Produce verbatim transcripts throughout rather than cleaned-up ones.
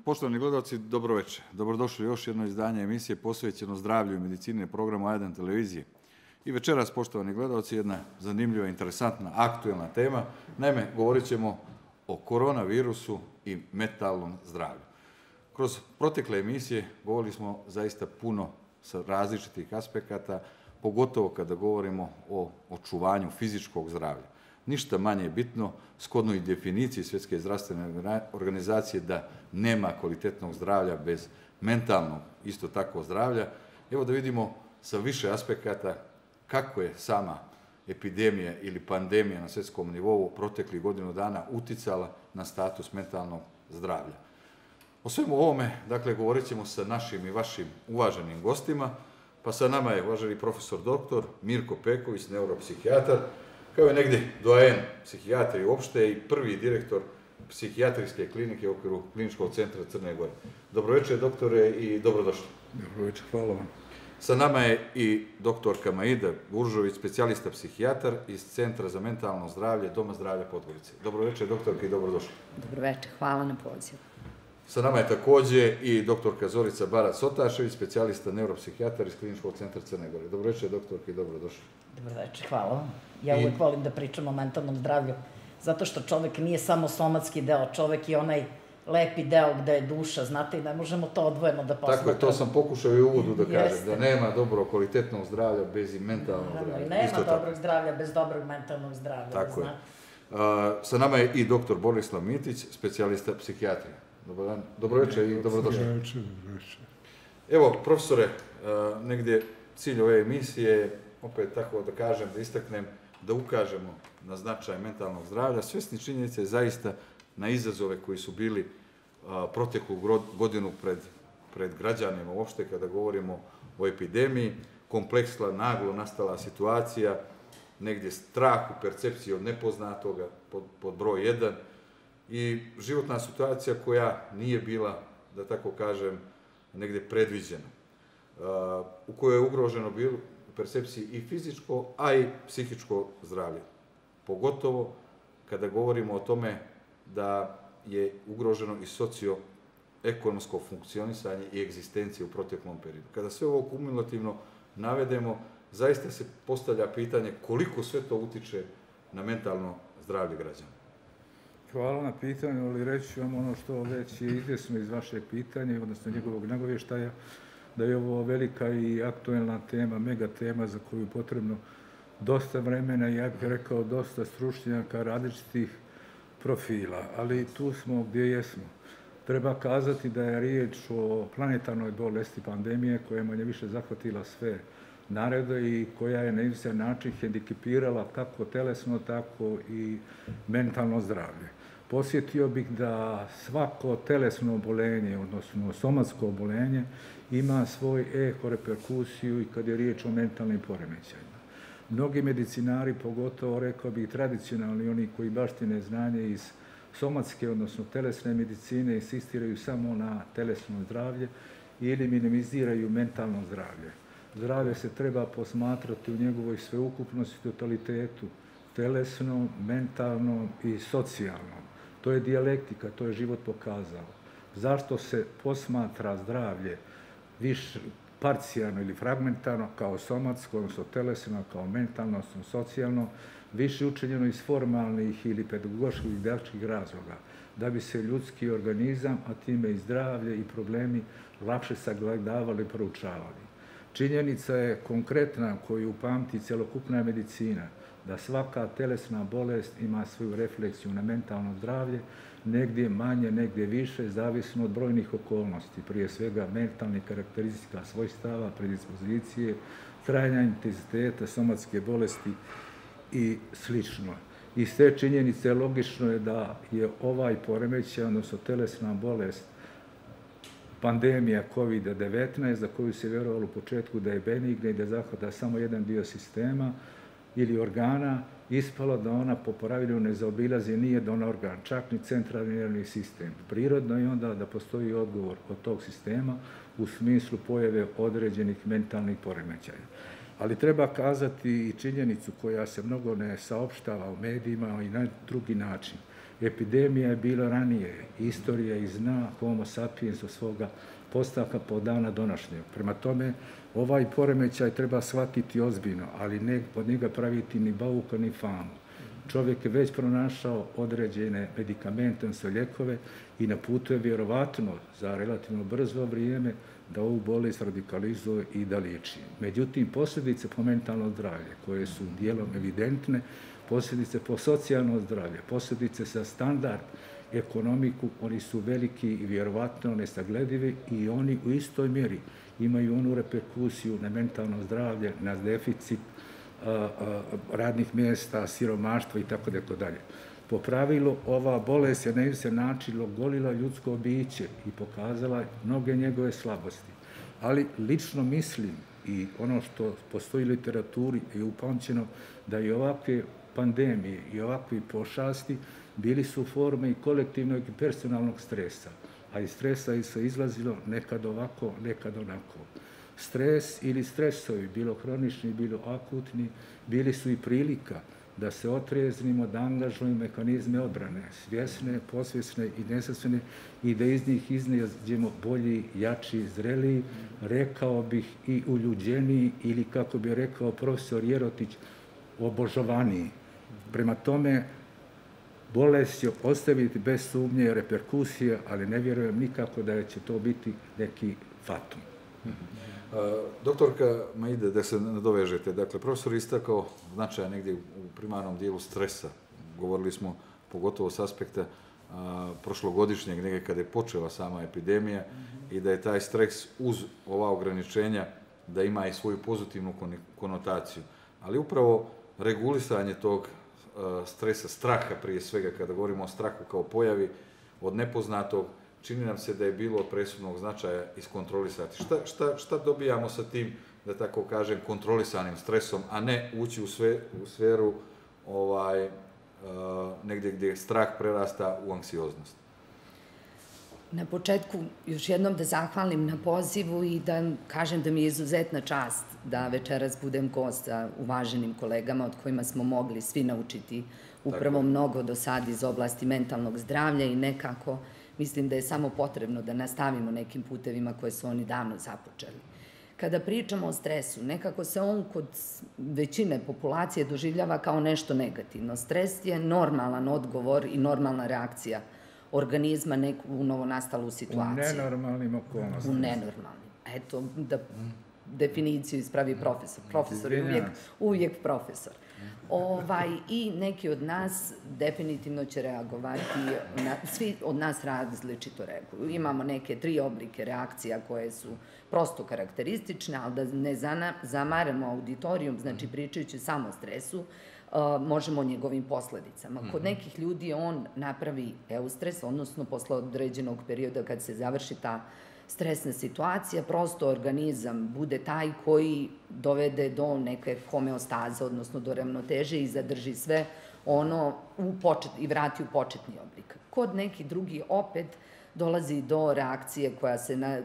Poštovani gledalci, dobro večer. Dobrodošli u još jedno izdanje emisije posvećeno zdravlju i medicini na programu A jedan televizije. I večeras, poštovani gledalci, jedna zanimljiva, interesantna, aktuelna tema. Naime, govorit ćemo o koronavirusu i mentalnom zdravlju. Kroz protekle emisije govorili smo zaista puno sa različitih aspekata, pogotovo kada govorimo o očuvanju fizičkog zdravlja. Ništa manje bitno, shodno i definiciji Svjetske zdravstvene organizacije da nema kvalitetnog zdravlja bez mentalnog, isto tako zdravlja. Evo da vidimo sa više aspekata kako je sama epidemija ili pandemija na svjetskom nivou proteklih godinu dana uticala na status mentalnog zdravlja. O svemu ovome, dakle, govorit ćemo sa našim i vašim uvaženim gostima, pa sa nama je uvaženi profesor doktor Mirko Peković, neuropsihijatar, kao i negdje doajen psihijatrije uopšte i prvi direktor psihijatrijske klinike u okviru Kliničkog centra Crne Gore. Dobro večer, doktore, i dobrodošli. Dobro večer, hvala vam. Sa nama je i doktorka Maida Buržović, specijalista psihijatar iz Centra za mentalno zdravlje Doma zdravlja Podgorice. Dobro večer, doktorka, i dobrodošli. Dobro večer, hvala na pozivu. Sa nama je također i doktorka Zorica Barac-Sotašević, specijalista neuropsihijatar iz Kliničkog centra Crne Gore. Dobro večer, doktorka, i dobrodošli. Dobro večer, hvala vam. Ja uvijek volim da pričam o mentalnom zdravlju, zato što čovek nije samo somatski deo, čovek je onaj lepi deo gde je duša, znate, i ne možemo to odvojeno da posmatramo. Tako je, to sam pokušao i u uvodu da kažem, da nema dobrog kvalitetnog zdravlja bez i mentalnog zdravlja. I nema dobrog zdravlja bez dobrog mentalnog zdravlja. Tako je. Sa nama je i doktor Borislav Mitić, specijalista psihijatrije. Dobar dan, dobro večer i dobrodošli. Dobro večer, dobro večer. Evo, profesore, negdje cilj ove emisije je, opet tako da kažem, da istaknem, da ukažemo na značaj mentalnog zdravlja, svjesni činjenice zaista na izazove koji su bili proteklu godinu pred, pred građanima, uopšte kada govorimo o epidemiji, kompleksna, naglo nastala situacija, negdje strah u percepciji od nepoznatoga pod, pod broj jedan i životna situacija koja nije bila, da tako kažem, negdje predviđena, u kojoj je ugroženo bilo u percepciji i fizičko, a i psihičko zdravlje. Pogotovo kada govorimo o tome da je ugroženo i socioekonomsko funkcionisanje i egzistencija u proteklom periodu. Kada sve ovo kumulativno navedemo, zaista se postavlja pitanje koliko sve to utiče na mentalno zdravlje građana. Hvala na pitanju, ali reći vam ono što već je izvjesno iz vašeg pitanja, odnosno njegovog nagovještaja, da je ovo velika i aktuelna tema, mega tema za koju je potrebno dosta vremena i, ja bih rekao, dosta stručnjaka različitih profila, ali tu smo gdje jesmo. Treba kazati da je riječ o planetarnoj bolesti pandemije koja je manje više zahvatila sve narode i koja je na izvjestan način hendikepirala kako telesno, tako i mentalno zdravlje. Posjetio bih da svako telesno obolenje, odnosno somatsko obolenje, ima svoj eho reperkusiju i kad je riječ o mentalnim poremećajima. Mnogi medicinari, pogotovo, rekao bih, tradicionalni, oni koji baštine znanje iz somatske, odnosno telesne medicine, insistiraju samo na telesno zdravlje ili minimiziraju mentalno zdravlje. Zdravlje se treba posmatrati u njegovoj sveukupnosti, totalitetu, telesnom, mentalnom i socijalnom. To je dijalektika, to je život pokazao. Zašto se posmatra zdravlje više parcijalno ili fragmentarno, kao somatsko, odnosno telesno, kao mentalno, odnosno socijalno, više učinjeno iz formalnih ili pedagoških i didaktičkih razloga, da bi se ljudski organizam, a time i zdravlje i problemi lakše sagledavali i proučavali. Činjenica je konkretna koju pamti celokupna medicina, da svaka telesna bolest ima svoju refleksiju na mentalno zdravlje, negdje manje, negdje više, zavisno od brojnih okolnosti, prije svega mentalnih karakteristika svojstava, predispozicije, trajanja intenziteta, somatske bolesti i slično. Iz te činjenice logično je da je ovaj poremećaj, odnosno telesna bolest, pandemija kovid devetnaest, za koju se vjerovalo u početku da je benigna i da zahvata samo jedan dio sistema ili organa, ispalo da ona po pravilu ne zaobilazi nijedan organ, čak ni centralni nervni sistem. Prirodno je onda da postoji odgovor od tog sistema u smislu pojave određenih mentalnih poremećaja. Ali treba kazati i činjenicu koja se mnogo ne saopštava u medijima i na drugi način. Epidemija je bila ranije, istorija i zna homo sapiens od svoga postavka po dana donašnjeg. Prema tome, ovaj poremećaj treba shvatiti ozbiljno, ali ne od njega praviti ni bauka ni famu. Čovjek je već pronašao određene medikamente, odnosno ljekove i na putu je vjerovatno za relativno brzo vrijeme da ovu bolest radikalizuje i da liječi. Međutim, posljedice po mentalno zdravlje, koje su dijelom evidentne, posljedice po socijalno zdravlje, posljedice za standard, ekonomiku, oni su veliki i vjerovatno nesagledivi i oni u istoj mjeri imaju onu reperkusiju na mentalno zdravlje, na deficit a, a, radnih mjesta, siromaštva i tako dalje. Po pravilu, ova bolest je na isti način ogolila ljudsko biće i pokazala mnoge njegove slabosti. Ali lično mislim i ono što postoji u literaturi je upamćeno da i ovakve pandemije i ovakvi pošasti bili su forme i kolektivnog i personalnog stresa, a iz stresa se izlazilo nekad ovako, nekad onako. Stres ili stresovi, bilo hronični, bilo akutni, bili su i prilika da se otreznimo, da angažujemo mehanizme odbrane, svjesne, posvjesne i nesvjesne i da iz njih iznađemo bolji, jači, zreliji, rekao bih i uljuđeniji ili, kako bi rekao profesor Jerotić, obožovaniji. Prema tome, bolest će ostaviti bez sumnje reperkusije, ali ne vjerujem nikako da će to biti neki fatum. Doktorka Maide, da se nadovežete, dakle, profesor istakao značaja negdje u primarnom dijelu stresa. Govorili smo pogotovo s aspekta prošlogodišnjeg, negdje kada je počela sama epidemija i da je taj stres uz ova ograničenja da ima i svoju pozitivnu konotaciju. Ali upravo regulisanje tog stresa, straha prije svega, kada govorimo o strahu kao pojavi od nepoznatog, čini nam se da je bilo od presudnog značaja iskontrolisati. Šta, šta, šta dobijamo sa tim, da tako kažem, kontrolisanim stresom, a ne ući u, sve, u sferu ovaj, uh, negdje gdje strah prerasta u anksioznost? Na početku još jednom da zahvalim na pozivu i da kažem da mi je izuzetna čast da večeras budem gost sa uvaženim kolegama od kojima smo mogli svi naučiti upravo mnogo do sad iz oblasti mentalnog zdravlja i nekako mislim da je samo potrebno da nastavimo nekim putevima koje su oni davno započeli. Kada pričamo o stresu, nekako se on kod većine populacije doživljava kao nešto negativno. Stres je normalan odgovor i normalna reakcija organizma neku u novonastalu situaciju. U nenormalnim okolnostima. U nenormalnim. Eto, da definiciju ispravi profesor. Profesor je uvijek, uvijek profesor. Ovaj, I neki od nas definitivno će reagovati, na, svi od nas različito reaguju. Imamo neke tri oblike reakcija koje su prosto karakteristične, ali da ne zamaramo auditorijum, znači pričajući samo o stresu, Uh, možemo o njegovim posledicama. Kod nekih ljudi on napravi eustres, odnosno posle određenog perioda kad se završi ta stresna situacija, prosto organizam bude taj koji dovede do neke homeostaze, odnosno do ravnoteže i zadrži sve ono u počet, i vrati u početni oblik. Kod nekih drugi opet dolazi do reakcije koja se, na,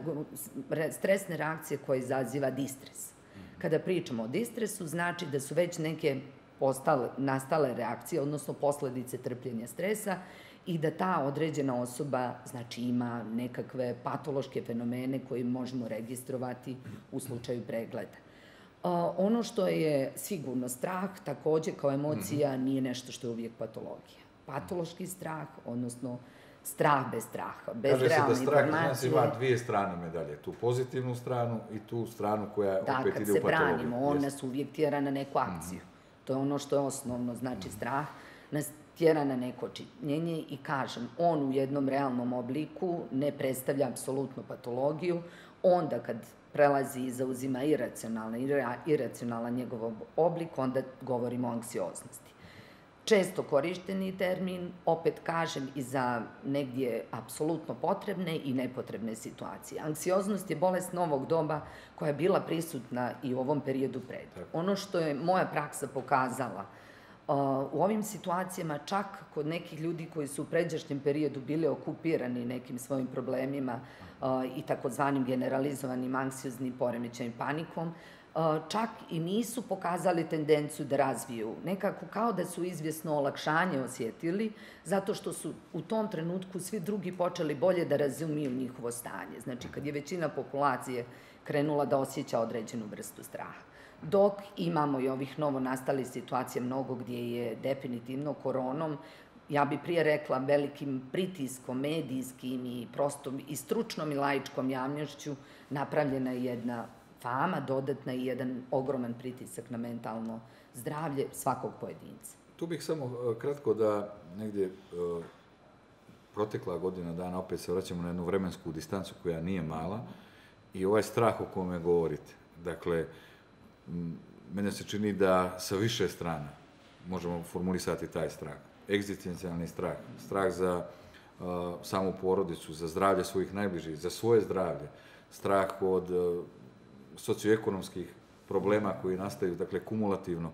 stresne reakcije koja izaziva distres. Kada pričamo o distresu, znači da su već neke Postale, nastale reakcije, odnosno posledice trpljenja stresa i da ta određena osoba znači, ima nekakve patološke fenomene koje možemo registrovati u slučaju pregleda. Uh, ono što je sigurno strah, takođe kao emocija, nije nešto što je uvijek patologija. Patološki strah, odnosno strah bez straha, bez realne informacije. Kaže se da strah ima dvije strane medalje, tu pozitivnu stranu i tu stranu koja opet ide u patologiju. Da, kad se branimo, on nas uvijek tjera na neku akciju. To je ono što je osnovno, znači strah nas tjera na neko činjenje i kažem, on u jednom realnom obliku ne predstavlja apsolutnu patologiju, onda kad prelazi i zauzima iracionalna, iracionalan njegov oblik, onda govorimo o anksioznosti. Često korišteni termin, opet kažem, i za negdje apsolutno potrebne i nepotrebne situacije. Anksioznost je bolest novog doba koja je bila prisutna i u ovom periodu pred. Ono što je moja praksa pokazala, u ovim situacijama čak kod nekih ljudi koji su u pređašnjem periodu bili okupirani nekim svojim problemima i takozvanim generalizovanim anksioznim poremećajem panikom, čak i nisu pokazali tendenciju da razviju. Nekako kao da su izvjesno olakšanje osjetili, zato što su u tom trenutku svi drugi počeli bolje da razumiju njihovo stanje. Znači, kad je većina populacije krenula da osjeća određenu vrstu straha. Dok imamo i ovih novo nastalih situacija mnogo gdje je definitivno koronom, ja bi prije rekla velikim pritiskom, medijskim i prosto i stručnom i laičkom javnošću napravljena je jedna fama, dodatna i jedan ogroman pritisak na mentalno zdravlje svakog pojedinca. Tu bih samo kratko da negdje protekla godina dana, opet se vraćamo na jednu vremensku distancu koja nije mala i ovaj strah o kome govorite. Dakle, mene se čini da sa više strana možemo formulisati taj strah. Egzistencijalni strah, strah za samu porodicu, za zdravlje svojih najbližih, za svoje zdravlje, strah od socioekonomskih problema koji nastaju, dakle, kumulativno.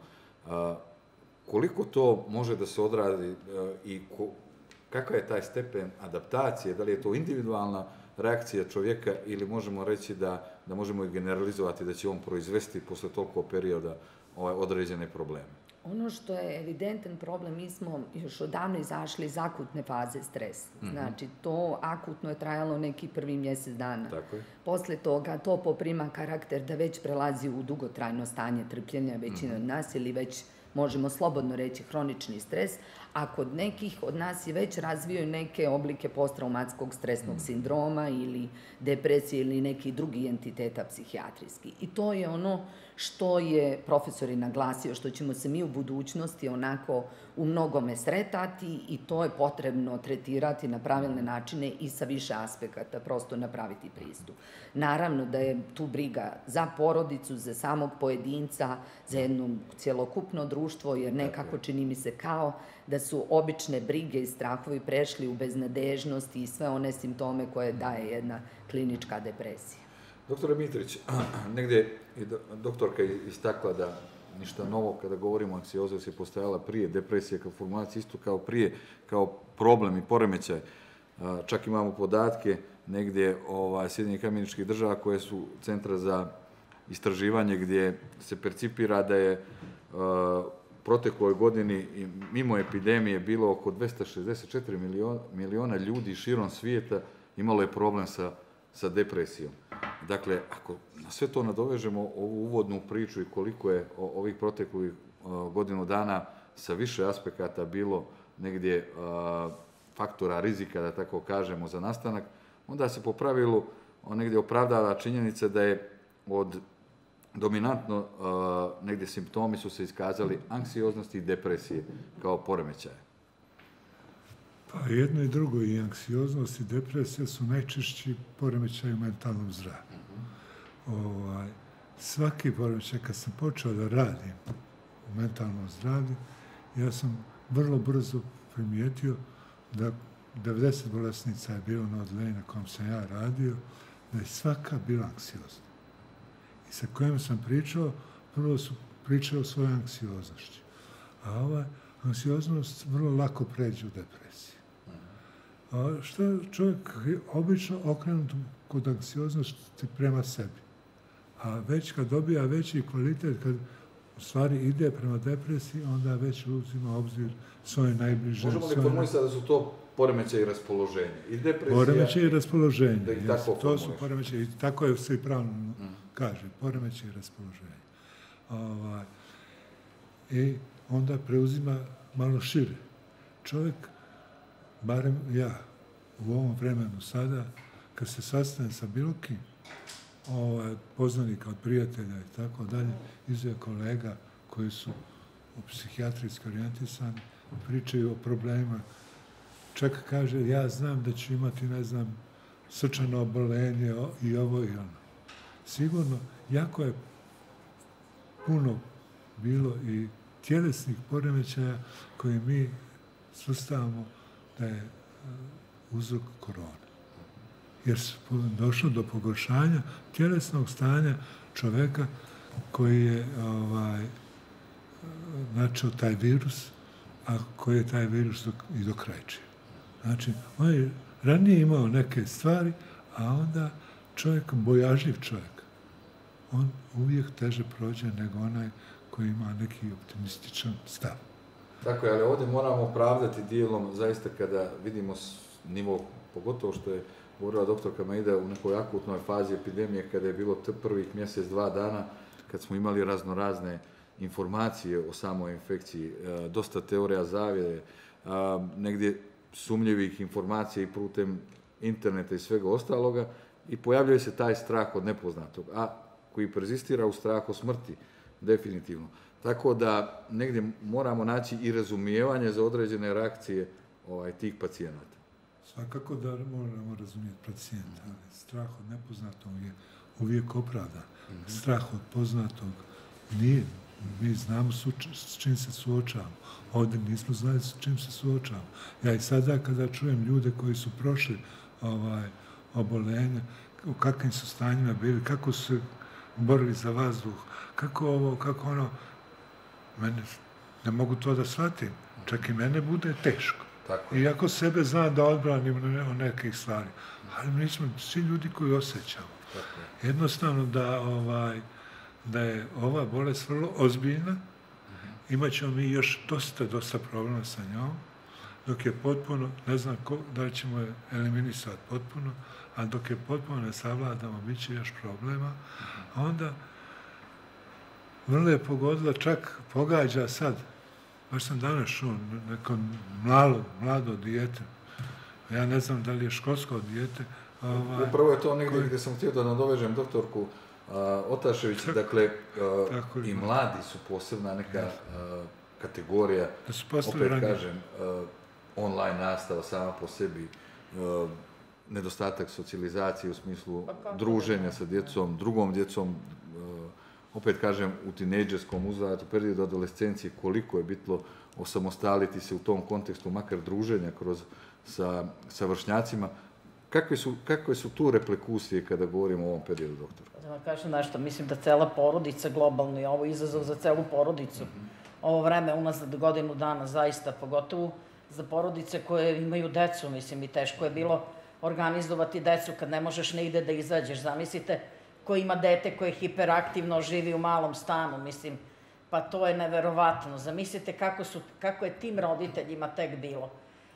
Koliko to može da se odradi i kakav je taj stepen adaptacije, da li je to individualna reakcija čovjeka ili možemo reći da možemo i generalizovati da će on proizvesti posle toliko perioda određene probleme? Ono što je evidentan problem, mi smo još odavno izašli iz akutne faze stresa. Znači, to akutno je trajalo neki prvi mjesec dana. Posle toga to poprima karakter da već prelazi u dugotrajno stanje trpljenja većina od nas ili već možemo slobodno reći hronični stres, a kod nekih od nas je već razvio neke oblike posttraumatskog stresnog sindroma ili depresije ili neki drugi entiteta psihijatrijski. I to je ono što je profesor i naglasio, što ćemo se mi u budućnosti onako u mnogome sretati i to je potrebno tretirati na pravilne načine i sa više aspekata, prosto napraviti pristup. Naravno da je tu briga za porodicu, za samog pojedinca, za jedno cjelokupno društvo, jer nekako čini mi se kao da su obične brige i strahovi prešli u beznadežnost i sve one simptome koje daje jedna klinička depresija. Doktore Mitrić, negdje je doktorka istakla da ništa novo kada govorimo o anksiozozi je postojala prije depresije kao formulacija, isto kao prije, kao problem i poremećaj. Čak imamo podatke negdje Sjedinjenih Američkih Država koje su centra za istraživanje gdje se percipira da je protekloj godini i mimo epidemije bilo oko dvesta šezdeset četiri miliona ljudi širom svijeta imalo je problem sa, sa depresijom. Dakle, ako na sve to nadovežemo ovu uvodnu priču i koliko je ovih proteklih godinu dana sa više aspekata bilo negdje faktora rizika, da tako kažemo, za nastanak, onda se po pravilu negdje opravdava činjenica da je od dominantno negdje simptomi su se iskazali anksioznosti i depresije kao poremećaje. Pa jedno i drugo, i anksioznost i depresija su najčešći poremećaj u mentalnom zdravlju. Svaki poremećaj, kad sam počeo da radim u mentalnom zdravlju, ja sam vrlo brzo primijetio da devedeset bolesnica je bilo na odeljenju na kojem sam ja radio, da je svaka bila anksiozna. I sa kojim sam pričao, prvo su pričali o svojoj anksioznošću. A ova anksioznost vrlo lako pređe u depresiju. A što čovjek je obično okrenut kod anksioznosti prema sebi. A već kad dobija veći kvalitet, kad u stvari ide prema depresiji, onda već uzima obzir svoje najbliže. Možemo li formulisati da su to poremećaj i raspoloženje? I depresija... Poremećaj i raspoloženje. Da ih tako to su poremećaj, i tako je se i pravno kaže, poremećaj i raspoloženje. Ovaj, I onda preuzima malo šire. Čovjek, barem ja, u ovom vremenu sada, kad se sastane sa bilo kim, ovaj, poznanika od prijatelja i tako dalje, izve kolega koji su u psihijatrijski orijentisani, pričaju o problemima. Čak kaže, ja znam da ću imati, ne znam, srčano obolenje i ovo i ono. Sigurno, jako je puno bilo i tjelesnih poremećaja koje mi svrstavamo da je uzrok korona. Jer se došlo do pogoršanja tjelesnog stanja čovjeka koji je ovaj, načeo taj virus, a koji je taj virus dok, i dokrajčio. Znači, on je ranije imao neke stvari, a onda čovjek, bojažljiv čovjek, on uvijek teže prođe nego onaj koji ima neki optimističan stav. Tako je, ali ovdje moramo opravdati dijelom, zaista kada vidimo nivo, pogotovo što je govorila doktorka Maida u nekoj akutnoj fazi epidemije, kada je bilo prvih mjesec, dva dana, kad smo imali raznorazne informacije o samoj infekciji, dosta teorija zavjere, negdje sumnjivih informacija i putem interneta i svega ostaloga, i pojavljuje se taj strah od nepoznatog, a koji prezistira u strahu smrti, definitivno. Tako da negdje moramo naći i razumijevanje za određene reakcije ovaj, tih pacijenata. Svakako da moramo razumijeti pacijenta, ali strah od nepoznatog je uvijek opravdan. Mm-hmm. Strah od poznatog nije. Mi znamo s čim se suočavamo. Ovdje nismo znali s čim se suočavamo. Ja i sada kada čujem ljude koji su prošli ovaj, obolenja, u kakvim su stanjima bili, kako su se borili za vazduh, kako ovo, kako ono, mene, ne mogu to da shvatim. Čak i mene bude teško. Tako. Iako sebe zna da odbranim od nekih stvari. Ali mi smo svi ljudi koji osjećamo. Tako. Jednostavno da, ovaj, da je ova bolest vrlo ozbiljna, uh-huh. imat ćemo mi još dosta, dosta problema sa njom, dok je potpuno, ne znam ko, da li ćemo je eliminisati potpuno, a dok je potpuno ne savladamo, bit će još problema. A onda vrlo je pogodila, čak pogađa sad, baš sam danas čuo, neko mlado, mlado dijete, ja ne znam da li je školsko dijete. Ovaj, Upravo je to negdje koji... gdje sam htio da nadovežem doktorku uh, Otašević, dakle, uh, i mladi su posebna neka uh, kategorija, opet ranije. kažem, uh, online nastava sama po sebi, uh, nedostatak socijalizacije u smislu druženja sa djecom, drugom djecom, uh, opet kažem, u tinejdžerskom uzratu, periodu adolescencije, koliko je bitno osamostaliti se u tom kontekstu, makar druženja kroz, sa, sa vršnjacima. Kakve su, kakve su tu reperkusije kada govorimo o ovom periodu, doktor? Da vam kažem nešto, mislim da cela porodica globalno je ovo izazov za celu porodicu. Mm-hmm. Ovo vreme unazad godinu dana zaista, pogotovo za porodice koje imaju decu, mislim, i teško je bilo organizovati decu kad ne možeš nigde da izađeš. Zamislite ko ima dete koje je hiperaktivno, živi u malom stanu, mislim, pa to je neverovatno. Zamislite kako, su, kako je tim roditeljima tek bilo.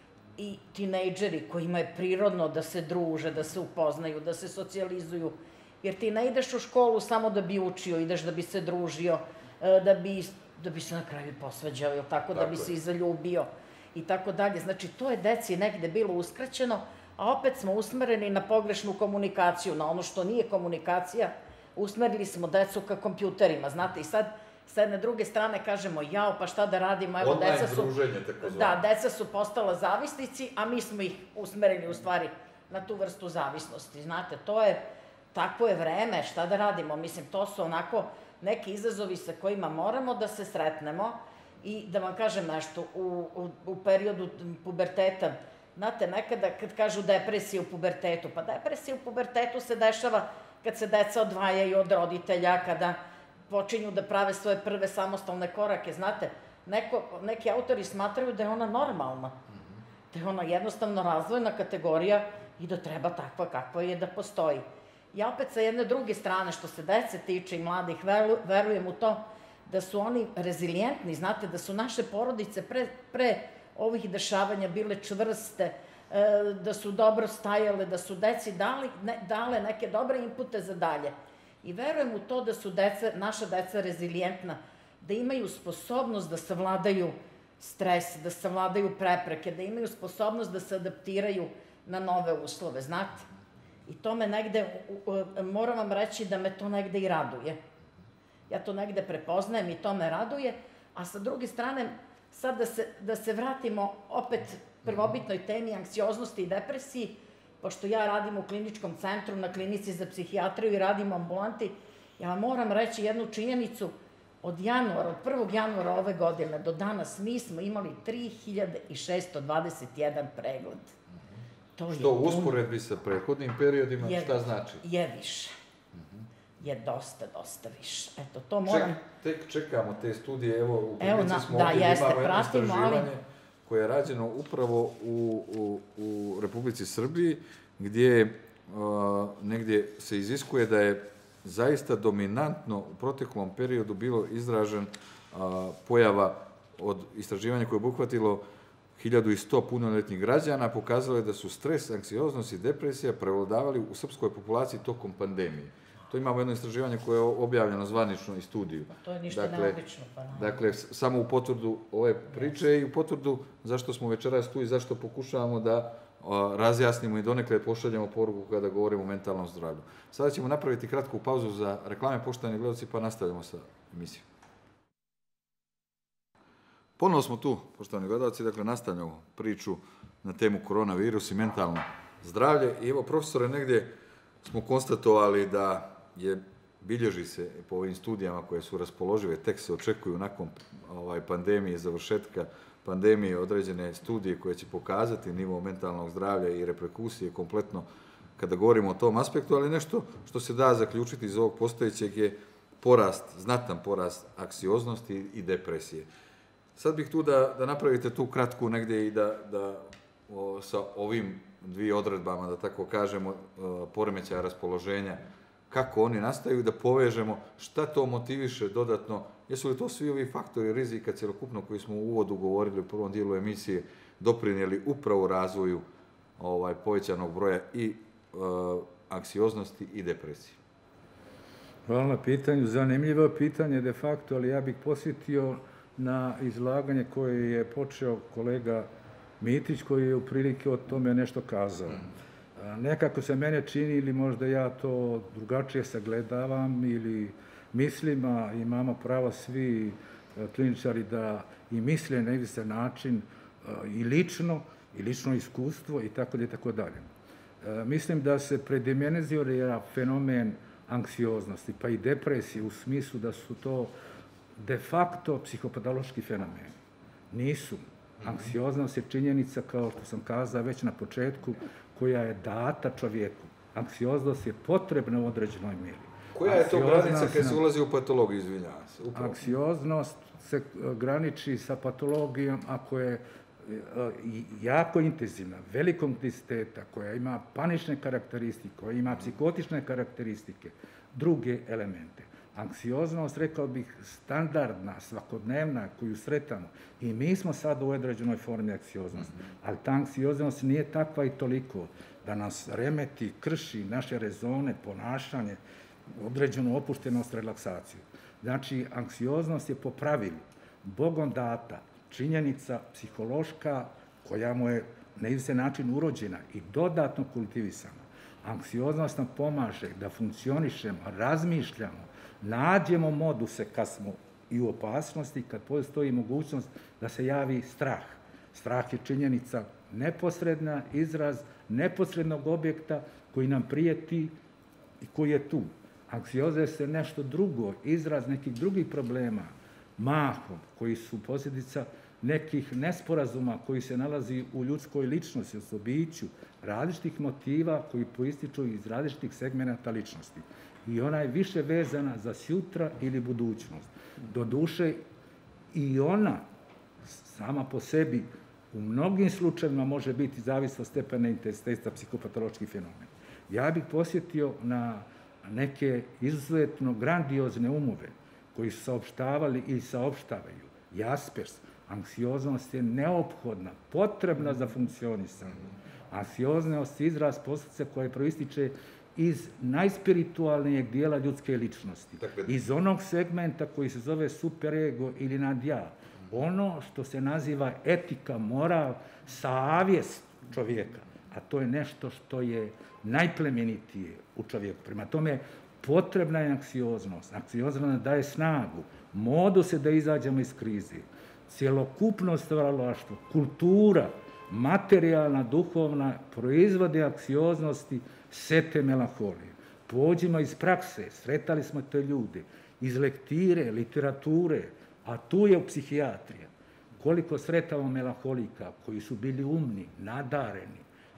I tinejdžeri kojima je prirodno da se druže, da se upoznaju, da se socijalizuju. Jer ti ne ideš u školu samo da bi učio, ideš da bi se družio, da bi, da bi se na kraju posvađao, tako, tako da bi se i zaljubio i tako dalje. Znači, to je deci negde bilo uskraćeno, a opet smo usmereni na pogrešnu komunikaciju, na ono što nije komunikacija, usmerili smo decu ka kompjuterima, znate, i sad s jedne druge strane kažemo, jao, pa šta da radimo, evo, online deca su... druženje, tako zvano. Da, deca su postala zavisnici, a mi smo ih usmerili u stvari na tu vrstu zavisnosti, znate, to je, takvo je vreme, šta da radimo, mislim, to su onako neki izazovi sa kojima moramo da se sretnemo i da vam kažem nešto, u, u, u periodu puberteta, znate, nekada kad kažu depresija u pubertetu, pa depresija u pubertetu se dešava kad se deca odvajaju od roditelja, kada počinju da prave svoje prve samostalne korake, znate, neko, neki autori smatraju da je ona normalna, da je ona jednostavno razvojna kategorija i da treba takva kakva je da postoji. Ja opet sa jedne druge strane, što se dece tiče i mladih, verujem u to da su oni rezilijentni, znate, da su naše porodice pre, pre ovih dešavanja bile čvrste, da su dobro stajale, da su deci dali, ne, dale neke dobre inpute za dalje. I verujem u to da su deca, naša deca rezilijentna, da imaju sposobnost da savladaju stres, da savladaju prepreke, da imaju sposobnost da se adaptiraju na nove uslove, znate. I to me negde, moram vam reći da me to negde i raduje. Ja to negde prepoznajem i to me raduje, a sa druge strane, sad da se, da se vratimo opet prvobitnoj temi anksioznosti i depresiji, pošto ja radim u kliničkom centru, na klinici za psihijatriju i radim u ambulanti, ja vam moram reći jednu činjenicu, od januara, od prvog januara ove godine do danas mi smo imali tri hiljade šesto dvadeset jedan pregled. To što u usporedbi sa prethodnim periodima, je, šta znači? Je više. Je dosta, dosta više. Eto, to moram... Ček, tek čekamo te studije, evo, u klinici na, smo da, ovdje jeste, imamo jedno istraživanje ali... koje je rađeno upravo u, u, u Republici Srbiji, gdje uh, negdje se iziskuje da je zaista dominantno u proteklom periodu bilo izražen a, pojava od istraživanja koje je obuhvatilo hiljadu sto punoljetnih građana, pokazalo je da su stres, anksioznost i depresija prevladavali u srpskoj populaciji tokom pandemije. To imamo jedno istraživanje koje je objavljeno zvanično i studiju. Pa to je ništa dakle, neobično. Pa dakle, samo u potvrdu ove priče yes. i u potvrdu zašto smo večeras tu i zašto pokušavamo da a, razjasnimo i donekle pošaljemo poruku kada govorimo o mentalnom zdravlju. Sada ćemo napraviti kratku pauzu za reklame, poštovani gledalci, pa nastavljamo sa emisijom. Ponovo smo tu, poštovani gledalci, dakle nastavljamo priču na temu koronavirus i mentalno zdravlje. I evo, profesore, negdje smo konstatovali da je, bilježi se po ovim studijama koje su raspoložive, tek se očekuju nakon ovaj, pandemije, završetka pandemije, određene studije koje će pokazati nivo mentalnog zdravlja i reperkusije kompletno kada govorimo o tom aspektu, ali nešto što se da zaključiti iz ovog postojećeg je porast, znatan porast anksioznosti i depresije. Sad bih tu da, da napravite tu kratku negdje i da, da o, sa ovim dvije odredbama, da tako kažemo, poremećaja raspoloženja, kako oni nastaju, da povežemo šta to motiviše dodatno, jesu li to svi ovi faktori rizika cjelokupno koji smo u uvodu govorili u prvom dijelu emisije doprinijeli upravo razvoju ovaj, povećanog broja i e, anksioznosti i depresije? Hvala na pitanju. Zanimljivo pitanje de facto, ali ja bih posjetio na izlaganje koje je počeo kolega Mitić, koji je u prilike o tome nešto kazao. Nekako se mene čini, ili možda ja to drugačije sagledavam, ili mislim, a imamo pravo svi kliničari da i misle na izvjestan način i lično, i lično iskustvo i tako dalje, tako dalje. Mislim da se predimenzionira fenomen anksioznosti, pa i depresije u smislu da su to de facto psihopatološki fenomen. Nisu. Anksioznost je činjenica, kao što sam kazao već na početku, koja je data čovjeku. Anksioznost je potrebna u određenoj mjeri. Koja je to granica kad se ulazi u patologiju, izvinjavam se? Upravo. Anksioznost se graniči sa patologijom ako je jako intenzivna, velikog intenziteta, koja ima panične karakteristike, koja ima psihotične karakteristike, druge elemente. Anksioznost, rekao bih, standardna, svakodnevna, koju sretamo. I mi smo sad u određenoj formi anksioznosti. Ali ta anksioznost nije takva i toliko da nas remeti, krši naše rezone, ponašanje, određenu opuštenost, relaksaciju. Znači, anksioznost je po pravilu Bogom data, činjenica psihološka koja mu je na izvjestan način urođena i dodatno kultivisana. Anksioznost nam pomaže da funkcionišemo, razmišljamo, nađemo moduse kad smo i u opasnosti, kad postoji mogućnost da se javi strah. Strah je činjenica neposredna, izraz neposrednog objekta koji nam prijeti i koji je tu. Anksioznost je nešto drugo, izraz nekih drugih problema, mahom, koji su posljedica nekih nesporazuma koji se nalazi u ljudskoj ličnosti, u biću, različitih motiva koji proističu iz različitih segmenata ličnosti. I ona je više vezana za sutra ili budućnost. Doduše, i ona sama po sebi u mnogim slučajevima može biti zavisno od stepena intenziteta psihopatoloških fenomena. Ja bih posjetio na neke izuzetno grandiozne umove koji su saopštavali i saopštavaju. Jaspers, anksioznost je neophodna, potrebna za funkcionisanje. Anksioznost je izraz posljedice koje proističe iz najspiritualnijeg dijela ljudske ličnosti. Iz onog segmenta koji se zove superego ili nadja. Ono što se naziva etika, moral, savjest čovjeka. A to je nešto što je najplemenitije u čovjeku. Prema tome, potrebna je anksioznost. Anksioznost nam daje snagu, modu se da izađemo iz krize. Cjelokupno stvaralaštvo, kultura, materijalna, duhovna, proizvode anksioznosti, sete melanholije. Pođimo iz prakse, sretali smo te ljude, iz lektire, literature, a tu je u psihijatrija. Koliko sretamo melanholika koji su bili umni, nadareni,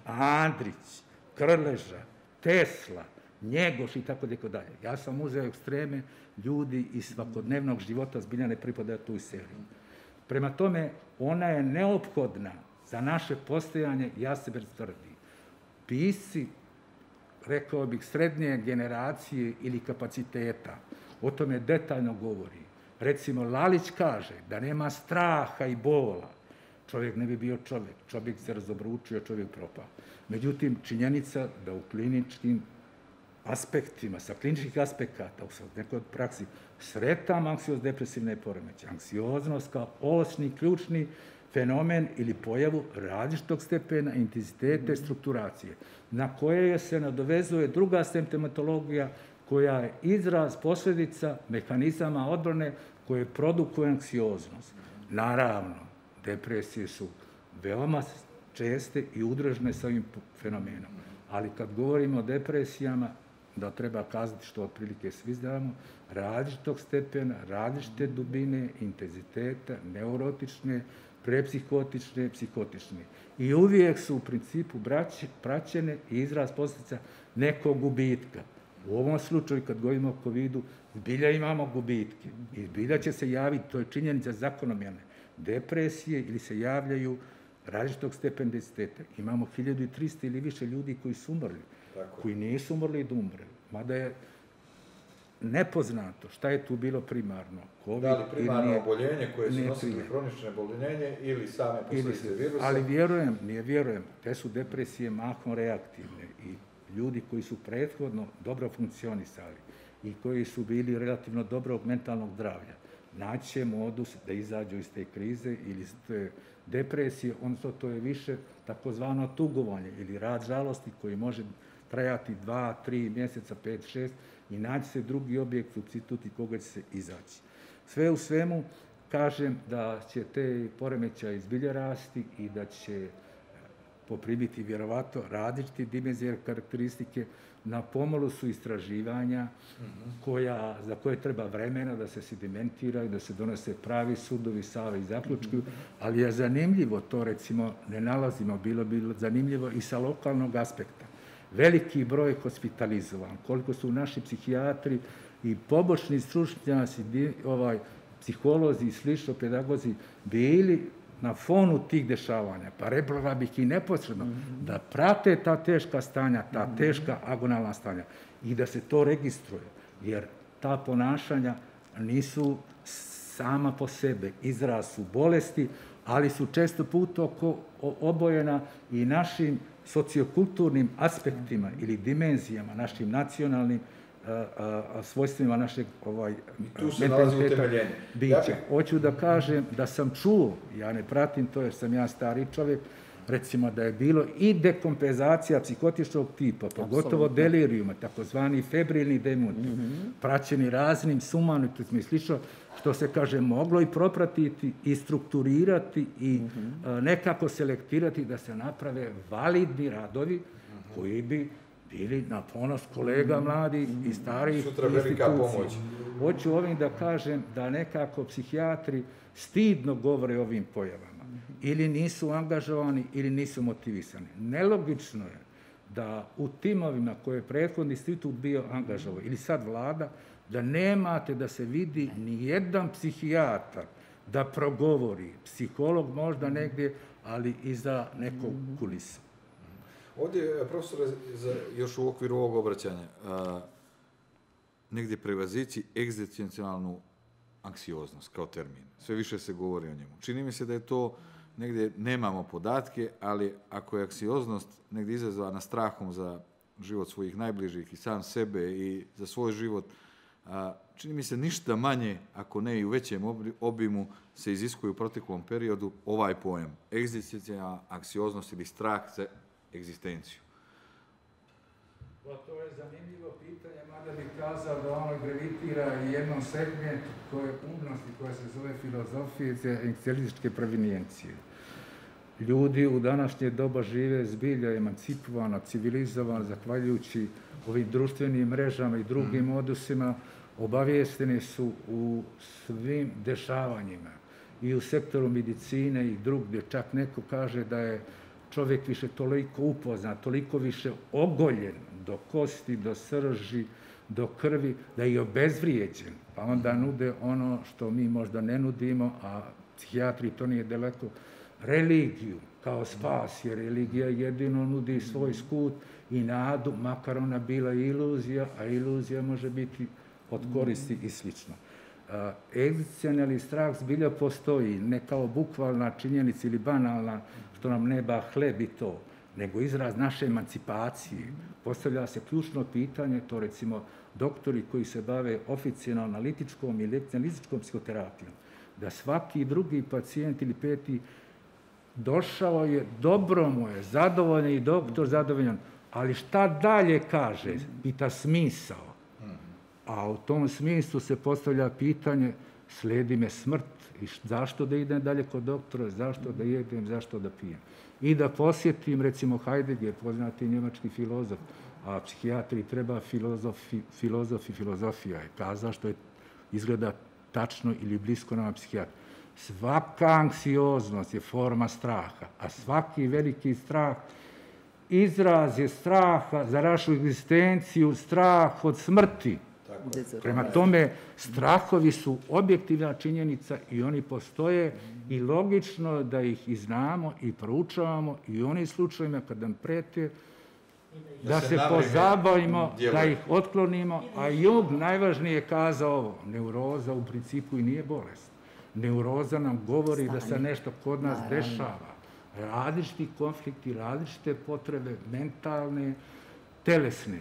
Andrić, Krleža, Tesla, Njegoš i tako dalje. Ja sam uzeo ekstreme ljudi iz svakodnevnog života, zbilja ne pripada tu seriju. Prema tome, ona je neophodna za naše postojanje, ja se tvrdi. Pisci rekao bih, srednje generacije ili kapaciteta. O tome detaljno govori. Recimo, Lalić kaže da nema straha i bola. Čovjek ne bi bio čovjek. Čovjek se razobručio, čovjek propao. Međutim, činjenica da u kliničkim aspektima, sa kliničkih aspekata, u nekoj praksi, sretam anksiozno-depresivne poremećaje. Anksioznost kao osni, ključni fenomen ili pojavu različitog stepena, intenziteta i strukturacije, na koje se nadovezuje druga simptomatologija koja je izraz posljedica mehanizama odbrane koje produkuju anksioznost. Naravno, depresije su veoma česte i udružene sa ovim fenomenom. Ali kad govorimo o depresijama, da treba kazati što otprilike svi znamo, različitog stepena, različite dubine, intenziteta, neurotične, prepsihotične, psihotične. I uvijek su u principu praćene i izraz posljedica nekog gubitka. U ovom slučaju, kad govorimo o kovidu, zbilja imamo gubitke. I zbilja će se javiti, to je činjenica zakonomjerne, depresije ili se javljaju različitog stepena intenziteta. Imamo hiljadu trista ili više ljudi koji su umrli, koji nisu umrli da umre. Mada je nepoznato šta je tu bilo primarno. COVID, da li primarno oboljenje koje su nosili hronične oboljenje ili same posljedice virusa? Ali vjerujem, nije vjerujem, te su depresije mahom reaktivne i ljudi koji su prethodno dobro funkcionisali i koji su bili relativno dobrog mentalnog zdravlja, naći će modus da izađu iz te krize ili iz te depresije, odnosno to je više takozvano tugovanje ili rad žalosti koji može trajati dva, tri mjeseca, pet, šest i naći se drugi objekt, supstitut i koga će se izaći. Sve u svemu kažem da će te poremećaje zbilja rasti i da će poprimiti vjerovatno različite dimenzije karakteristike. Na pomolu su istraživanja koja, za koje treba vremena da se sedimentiraju, da se donose pravi sudovi, save i zaključki, ali je zanimljivo to, recimo, ne nalazimo, bilo bi zanimljivo i sa lokalnog aspekta. Veliki broj hospitalizovan, koliko su naši psihijatri i pobočni stručnjaci, ovaj, psiholozi i slično, pedagozi, bili na fonu tih dešavanja, pa rekla bih i neposredno, da prate ta teška stanja, ta teška agonalna stanja i da se to registruje, jer ta ponašanja nisu sama po sebe, izraz su bolesti, ali su često puta obojena i našim sociokulturnim aspektima ili dimenzijama, našim nacionalnim svojstvima našeg mentaliteta bića. Hoću da kažem da sam čuo, ja ne pratim to jer sam ja stari čovjek, recimo da je bilo i dekompenzacija psihotičnog tipa, pogotovo delirijuma, takozvani febrilni demonti, praćeni raznim sumanutizmima i slično, što se, kaže, moglo i propratiti i strukturirati i nekako selektirati da se naprave validni radovi koji bi bili na ponos kolega mladi i starih institucija. Hoću ovim da kažem da nekako psihijatri stidno govore o ovim pojavama. Ili nisu angažovani, ili nisu motivisani. Nelogično je da u timovima koje je prethodni institut bio angažovao, ili sad vlada, da nemate da se vidi ni jedan psihijatar da progovori, psiholog možda negdje, ali iza nekog kulisa. Ovdje, profesore, još u okviru ovog obraćanja, negdje prevazići egzistencijalnu anksioznost kao termin. Sve više se govori o njemu. Čini mi se da je to, negdje nemamo podatke, ali ako je anksioznost negdje izazvana strahom za život svojih najbližih i sam sebe i za svoj život, čini mi se ništa manje, ako ne i u većem obimu, se iziskuje u proteklom periodu ovaj pojam. Egzistencijalna anksioznost ili strah za egzistenciju. To je zanimljivo pitanje, mada bih kazao da ono gravitira jednom segmentu koje umnosti koja se zove filozofije za egzistencialističke provenijencije. Ljudi u današnje doba žive zbilja emancipovano, civilizovano, zahvaljujući ovim društvenim mrežama i drugim odnosima, obavijesteni su u svim dešavanjima i u sektoru medicine i drugdje. Čak neko kaže da je čovjek više toliko upoznan, toliko više ogoljen do kosti, do srži, do krvi, da je i obezvrijeđen. Pa onda nude ono što mi možda ne nudimo, a psihijatri to nije daleko religiju kao spas, jer religija jedino nudi svoj skut i nadu, makar ona bila iluzija, a iluzija može biti od koristi i slično. Egzistencijalni strah zbilja postoji, ne kao bukvalna činjenica ili banalna, što nam neba hleb i to, nego izraz naše emancipacije. Postavlja se ključno pitanje, to recimo doktori koji se bave oficijalno analitičkom ili analitičkom psihoterapijom, da svaki drugi pacijent ili peti došao je, dobro mu je, zadovoljan i doktor zadovoljan, ali šta dalje kaže, pita smisao. A u tom smislu se postavlja pitanje, slijedi me smrt, i zašto da idem dalje kod doktora, zašto da jedem, zašto da pijem. I da posjetim, recimo, Heidegger, poznati njemački filozof, a psihijatri treba filozof, filozof i filozofija, je kazao što je izgleda tačno ili blisko nama psihijatra. Svaka anksioznost je forma straha, a svaki veliki strah izraz je straha za našu egzistenciju, strah od smrti. Prema tome, strahovi su objektivna činjenica i oni postoje i logično da ih i znamo i proučavamo i u onim slučajima kad nam prete, da se pozabavimo, da ih otklonimo, a Jung najvažnije je kazao ovo, neuroza u principu i nije bolest. Neuroza nam govori da se nešto kod nas dešava. Različiti konflikti, različite potrebe, mentalne, telesne.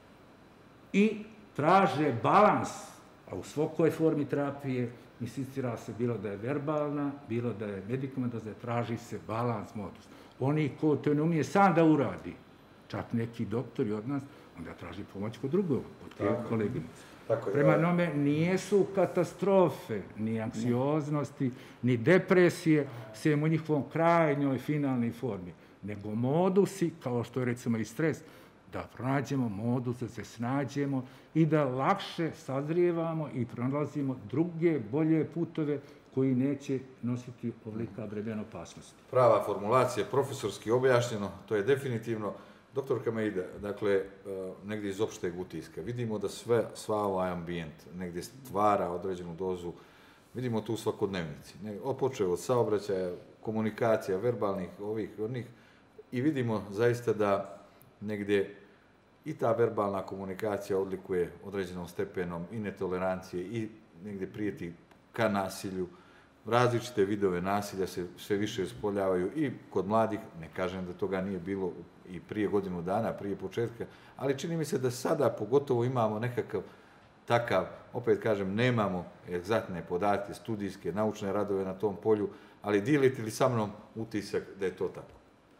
I traže balans, a u svakoj formi terapije insistira se bilo da je verbalna, bilo da je medikamentozna, traži se balans, modus. Oni ko to ne umije sam da uradi, čak neki doktori od nas, onda traži pomoć kod drugog, od te koleginice. Prema tome, nijesu katastrofe, ni anksioznosti, ni depresije, sem u njihovom krajnjoj finalnoj formi, nego modusi, kao što je recimo i stres, da pronađemo modus, da se snađemo i da lakše sazrijevamo i pronalazimo druge, bolje putove koji neće nositi ovolika bremena opasnosti. Prava formulacija, profesorski objašnjeno, to je definitivno. Doktor Kameida, dakle, negdje iz opšteg utiska, vidimo da sve, sva ovaj ambijent negdje stvara određenu dozu, vidimo tu u svakodnevnici. Počeo od saobraćaja, komunikacija, verbalnih, ovih, onih, i vidimo zaista da negdje i ta verbalna komunikacija odlikuje određenom stepenom i netolerancije i negdje prijeti ka nasilju. Različite vidove nasilja se sve više ispoljavaju i kod mladih, ne kažem da toga nije bilo i prije godinu dana, prije početka, ali čini mi se da sada pogotovo imamo nekakav takav, opet kažem, nemamo egzaktne podatke, studijske, naučne radove na tom polju, ali dijelite li sa mnom utisak da je to tako?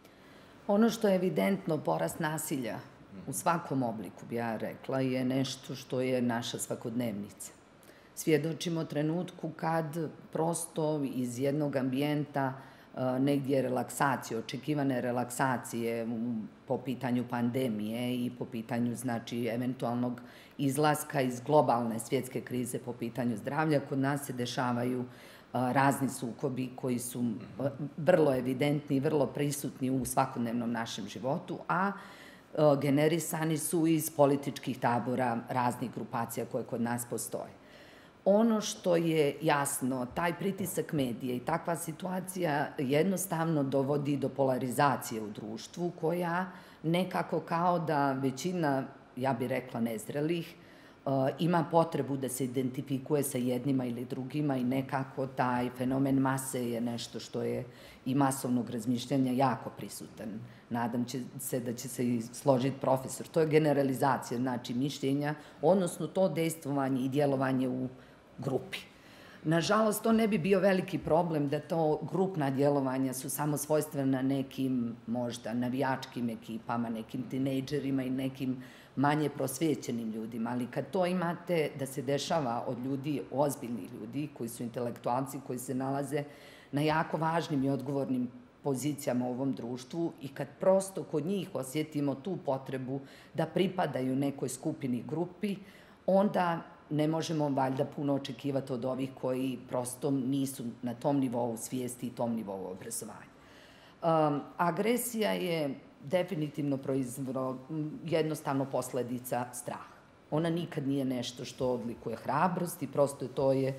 Ono što je evidentno, porast nasilja u svakom obliku, bi ja rekla, je nešto što je naša svakodnevnica. Svjedočimo trenutku kad prosto iz jednog ambijenta negdje relaksacije, očekivane relaksacije po pitanju pandemije i po pitanju, znači, eventualnog izlaska iz globalne svjetske krize po pitanju zdravlja, kod nas se dešavaju razni sukobi koji su vrlo evidentni i vrlo prisutni u svakodnevnom našem životu, a generisani su iz političkih tabora raznih grupacija koje kod nas postoje. Ono što je jasno, taj pritisak medije i takva situacija jednostavno dovodi do polarizacije u društvu koja nekako kao da većina, ja bih rekla nezrelih, ima potrebu da se identifikuje sa jednima ili drugima i nekako taj fenomen mase je nešto što je i masovnog razmišljanja jako prisutan. Nadam se da će se i složiti profesor. To je generalizacija, znači mišljenja, odnosno to dejstvovanje i djelovanje u grupi. Nažalost, to ne bi bio veliki problem da to grupna djelovanja su samo svojstvena nekim možda navijačkim ekipama, nekim tinejdžerima i nekim manje prosvjećenim ljudima, ali kad to imate da se dešava od ljudi, ozbiljnih ljudi, koji su intelektualci, koji se nalaze na jako važnim i odgovornim pozicijama u ovom društvu i kad prosto kod njih osjetimo tu potrebu da pripadaju nekoj skupini, grupi, onda ne možemo valjda puno očekivati od ovih koji prosto nisu na tom nivou svijesti i tom nivou obrazovanja. Um, agresija je definitivno proizvod, jednostavno posljedica straha. Ona nikad nije nešto što odlikuje hrabrost i prosto to je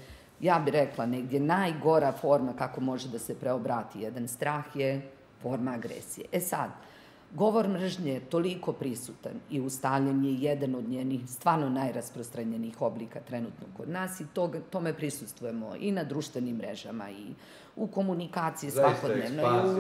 ja bih rekla negdje najgora forma kako može da se preobrati jedan strah je forma agresije. E sad, govor mržnje je toliko prisutan i ustaljen je jedan od njenih stvarno najrasprostranjenijih oblika trenutno kod nas i to, tome prisustvujemo i na društvenim mrežama i u komunikaciji svakodnevno.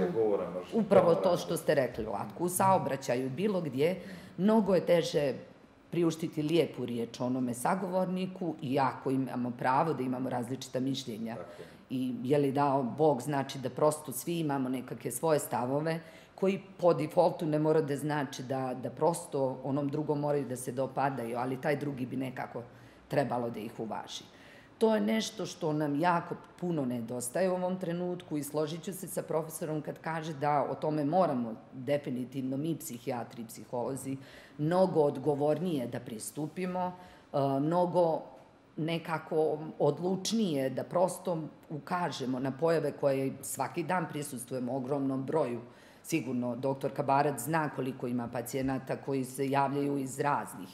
Upravo to što ste rekli, Vlatko, u saobraćaju, bilo gdje, mnogo je teže priuštiti lijepu riječ onome sagovorniku, iako imamo pravo da imamo različita mišljenja. I je li dao Bog znači da prosto svi imamo nekakve svoje stavove koji po defaultu ne mora da znači da, da prosto onom drugom moraju da se dopadaju, ali taj drugi bi nekako trebalo da ih uvaži. To je nešto što nam jako puno nedostaje u ovom trenutku i složit ću se sa profesorom kad kaže da o tome moramo definitivno mi psihijatri i psiholozi mnogo odgovornije da pristupimo, mnogo nekako odlučnije da prosto ukažemo na pojave koje svaki dan prisustvujemo ogromnom broju. Sigurno, doktor Kabarac zna koliko ima pacijenata koji se javljaju iz raznih,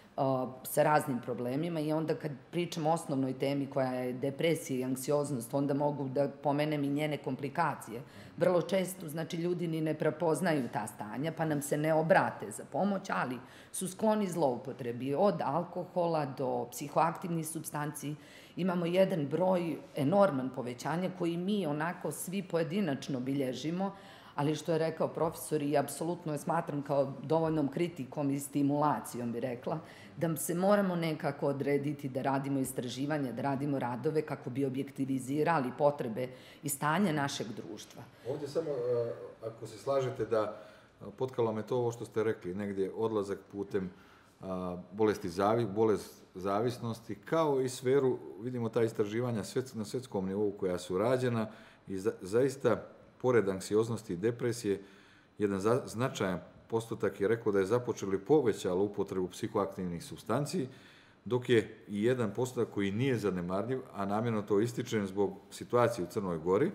sa raznim problemima i onda kad pričam o osnovnoj temi koja je depresija i anksioznost, onda mogu da pomenem i njene komplikacije. Vrlo često, znači, ljudi ni ne prepoznaju ta stanja, pa nam se ne obrate za pomoć, ali su skloni zloupotrebi od alkohola do psihoaktivnih supstanci. Imamo jedan broj, enorman povećanja koji mi onako svi pojedinačno bilježimo, ali što je rekao profesor i apsolutno je smatram kao dovoljnom kritikom i stimulacijom, bi rekla, da se moramo nekako odrediti da radimo istraživanja, da radimo radove kako bi objektivizirali potrebe i stanje našeg društva. Ovdje samo, ako se slažete da potkalo me to ovo što ste rekli, negdje odlazak putem bolesti bolest zavisnosti, kao i sferu, vidimo ta istraživanja na svjetskom nivou koja su rađena i zaista pored anksioznosti i depresije, jedan značajan postotak je rekao da je započelo ili povećalo upotrebu psihoaktivnih supstanci, dok je i jedan postotak koji nije zanemarljiv, a namjerno to ističem zbog situacije u Crnoj Gori,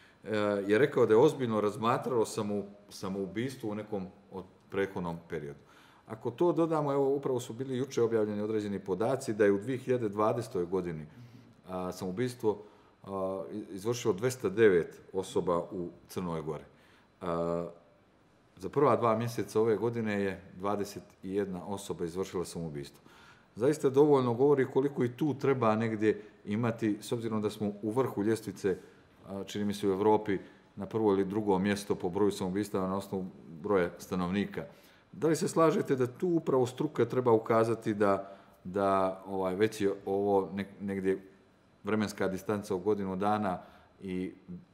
je rekao da je ozbiljno razmatralo samoubistvo u nekom od prethodnom periodu. Ako to dodamo, evo upravo su bili juče objavljeni određeni podaci da je u dvije hiljade dvadesetoj godini samoubistvo izvršilo dvesta devet osoba u Crnoj Gori. Za prva dva mjeseca ove godine je dvadeset jedna osoba izvršila samoubistvo. Zaista dovoljno govori koliko i tu treba negdje imati, s obzirom da smo u vrhu ljestvice, čini mi se u Europi, na prvo ili drugo mjesto po broju samoubistava na osnovu broja stanovnika. Da li se slažete da tu upravo struka treba ukazati da, da ovaj, već je ovo negdje vremenska distanca u godinu dana i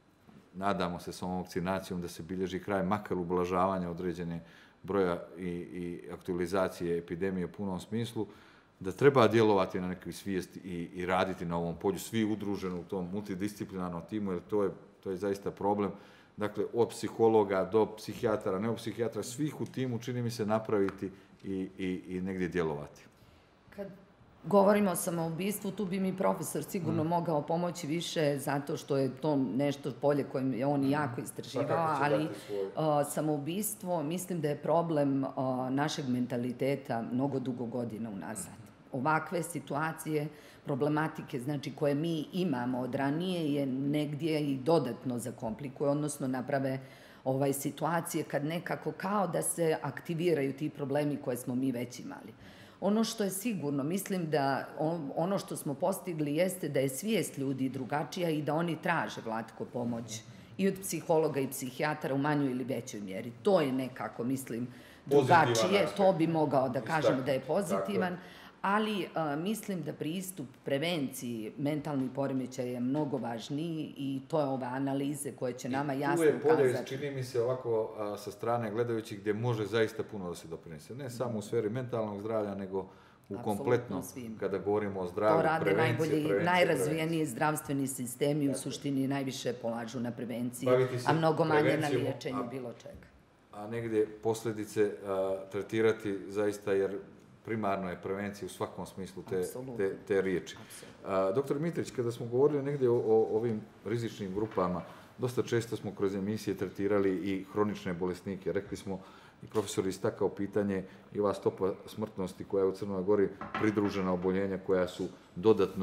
nadamo se s ovom vakcinacijom da se bilježi kraj makar ublažavanja određene broja i, i aktualizacije epidemije u punom smislu, da treba djelovati na nekoj svijesti i, i raditi na ovom polju, svi udruženi u tom multidisciplinarnom timu, jer to je, to je zaista problem. Dakle, od psihologa do psihijatara, neuropsihijatara, svih u timu čini mi se napraviti i, i, i negdje djelovati. Kad govorimo o samoubistvu, tu bi mi profesor sigurno mm. mogao pomoći više, zato što je to nešto polje kojim je on jako istraživao, ali uh, samoubistvo, mislim da je problem uh, našeg mentaliteta mnogo dugo godina unazad. Ovakve situacije, problematike, znači koje mi imamo od ranije, je negdje i dodatno zakomplikuje, odnosno naprave ovaj, situacije kad nekako kao da se aktiviraju ti problemi koje smo mi već imali. Ono što je sigurno, mislim da ono što smo postigli jeste da je svijest ljudi drugačija i da oni traže, Vlatko, pomoć i od psihologa i psihijatara u manjoj ili većoj mjeri. To je nekako, mislim, drugačije. To bi mogao da kažem da je pozitivan, ali a, mislim da pristup prevenciji mentalnih poremećaja je mnogo važniji i to je ove analize koje će nama jasno ukazati. Tu je polje, čini mi se ovako a, sa strane gledajući gdje može zaista puno da se doprinese. Ne samo u sferi mentalnog zdravlja, nego u Absolutno kompletno, svim. Kada govorimo o zdravlju, prevencije, prevencije. To rade najbolji, najrazvijeniji zdravstveni sistemi, u suštini najviše polažu na prevenciji, a mnogo manje na liječenju a, bilo čega. A negdje posljedice a, tretirati zaista, jer primarno je prevencija u svakom smislu te, te, te riječi. A, doktor Mitrić, kada smo govorili negdje o, o ovim rizičnim grupama, dosta često smo kroz emisije tretirali i hronične bolesnike. Rekli smo, i profesor istakao pitanje i ova stopa smrtnosti koja je u Crnoj Gori pridružena oboljenja koja su dodatno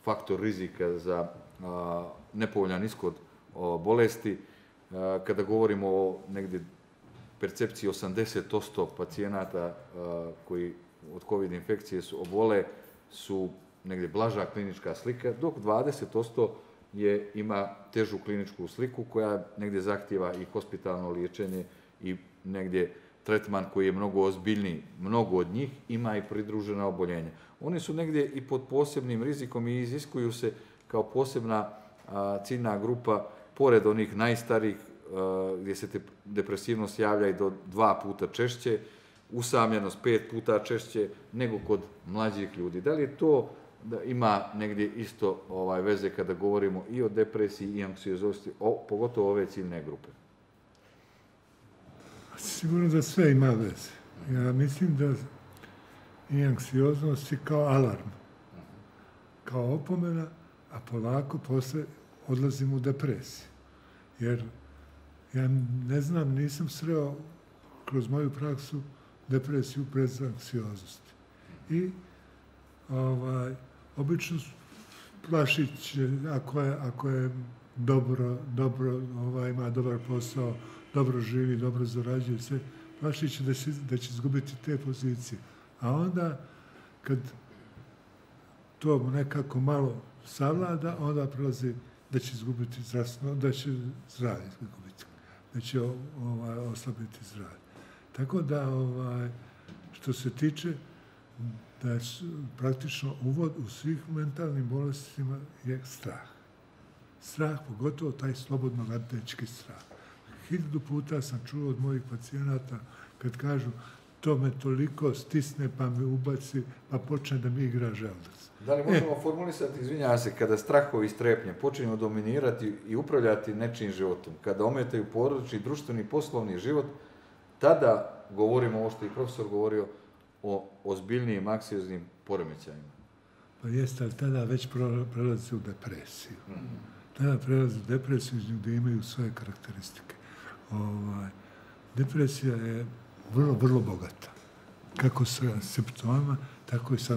faktor rizika za nepovoljan ishod bolesti. Kada govorimo o negdje percepciji osamdeset posto pacijenata koji od COVID infekcije su obole su negdje blaža klinička slika, dok dvadeset posto je, ima težu kliničku sliku koja negdje zahtijeva i hospitalno liječenje i negdje tretman koji je mnogo ozbiljniji. Mnogo od njih ima i pridružena oboljenja. Oni su negdje i pod posebnim rizikom i iziskuju se kao posebna a, ciljna grupa, pored onih najstarijih a, gdje se te depresivnost javlja i do dva puta češće, usamljenost pet puta češće nego kod mlađih ljudi. Da li je to da ima negdje isto ovaj, veze kada govorimo i o depresiji i anksioznosti, pogotovo ove ciljne grupe? Sigurno da sve ima veze. Ja mislim da i anksioznost je kao alarm, kao opomena, a polako posle odlazimo u depresiju. Jer ja ne znam, nisam sreo kroz moju praksu depresiju bez anksioznosti. I ovaj, obično plašić, ako je, ako je dobro, dobro ovaj, ima dobar posao, dobro živi, dobro zarađuje, sve, plašić će da će, da će izgubiti te pozicije. A onda, kad to nekako malo savlada, onda prelazi da će izgubiti zdravstveno, da će zdravlje izgubiti, da će ovaj, oslabiti zdravlje. Tako da, ovaj, što se tiče, da je praktično uvod u svih mentalnim bolestima je strah. Strah, pogotovo taj slobodno latečki strah. Hiljadu puta sam čuo od mojih pacijenata kad kažu to me toliko stisne pa me ubaci pa počne da mi igra želudac. Da li možemo e. formulisati, izvinjavam se, kada strahovi i strepnje počinju dominirati i upravljati nečijim životom, kada ometaju porodični, društveni, poslovni život, tada govorimo ovo što je i profesor govorio o ozbiljnijim anksioznim poremećajima. Pa jeste, ali tada već prelazi u depresiju. Mm-hmm. Tada prelazi u depresiju gdje imaju svoje karakteristike. Ovaj, depresija je vrlo, vrlo bogata. Kako sa simptomima, tako i sa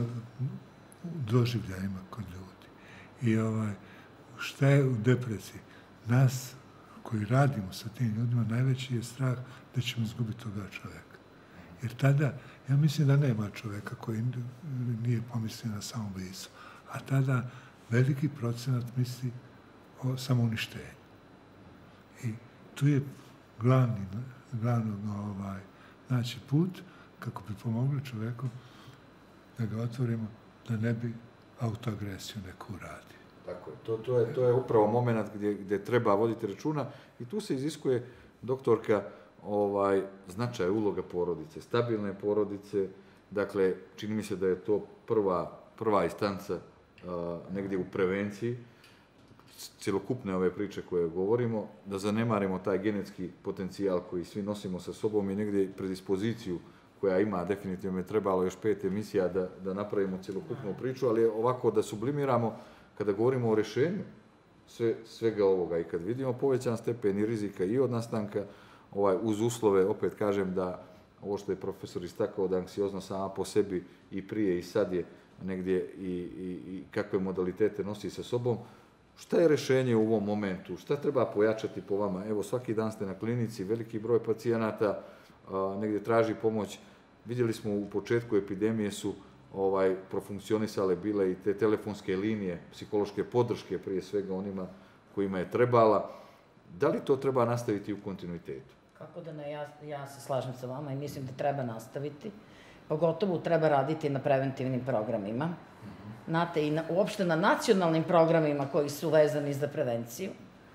doživljajima kod ljudi. I ovaj, šta je u depresiji? Nas koji radimo sa tim ljudima, najveći je strah da ćemo izgubiti toga čovjeka. Jer tada, ja mislim da nema čovjeka koji nije pomislio na samoubojstvo. A tada veliki procenat misli o samouništenju. I tu je glavni, glavni ovaj, znači put kako bi pomogli čovjeku da ga otvorimo, da ne bi autoagresiju neku uradio. Tako je. To, to je, to je upravo moment gdje, gdje treba voditi računa i tu se iziskuje, doktorka, ovaj, značaj uloga porodice, stabilne porodice. Dakle, čini mi se da je to prva, prva instanca uh, negdje u prevenciji cjelokupne ove priče koje govorimo, da zanemarimo taj genetski potencijal koji svi nosimo sa sobom i negdje predispoziciju koja ima, definitivno je trebalo još pet emisija da, da napravimo cjelokupnu priču, ali ovako da sublimiramo kada govorimo o rješenju sve, svega ovoga i kad vidimo povećan stepen i rizika i od nastanka, ovaj, uz uslove, opet kažem da ovo što je profesor istakao, da anksioznost sama po sebi i prije i sad je negdje i, i, i kakve modalitete nosi sa sobom. Šta je rješenje u ovom momentu? Šta treba pojačati po vama? Evo, svaki dan ste na klinici, veliki broj pacijenata a, negdje traži pomoć. Vidjeli smo u početku epidemije su ovaj, profunkcionisale bile i te telefonske linije, psihološke podrške prije svega onima kojima je trebala. Da li to treba nastaviti u kontinuitetu? Kako da ne, ja, ja se slažem sa vama i mislim da treba nastaviti. Pogotovo treba raditi na preventivnim programima. Znate, i na, uopšte na nacionalnim programima koji su vezani za prevenciju.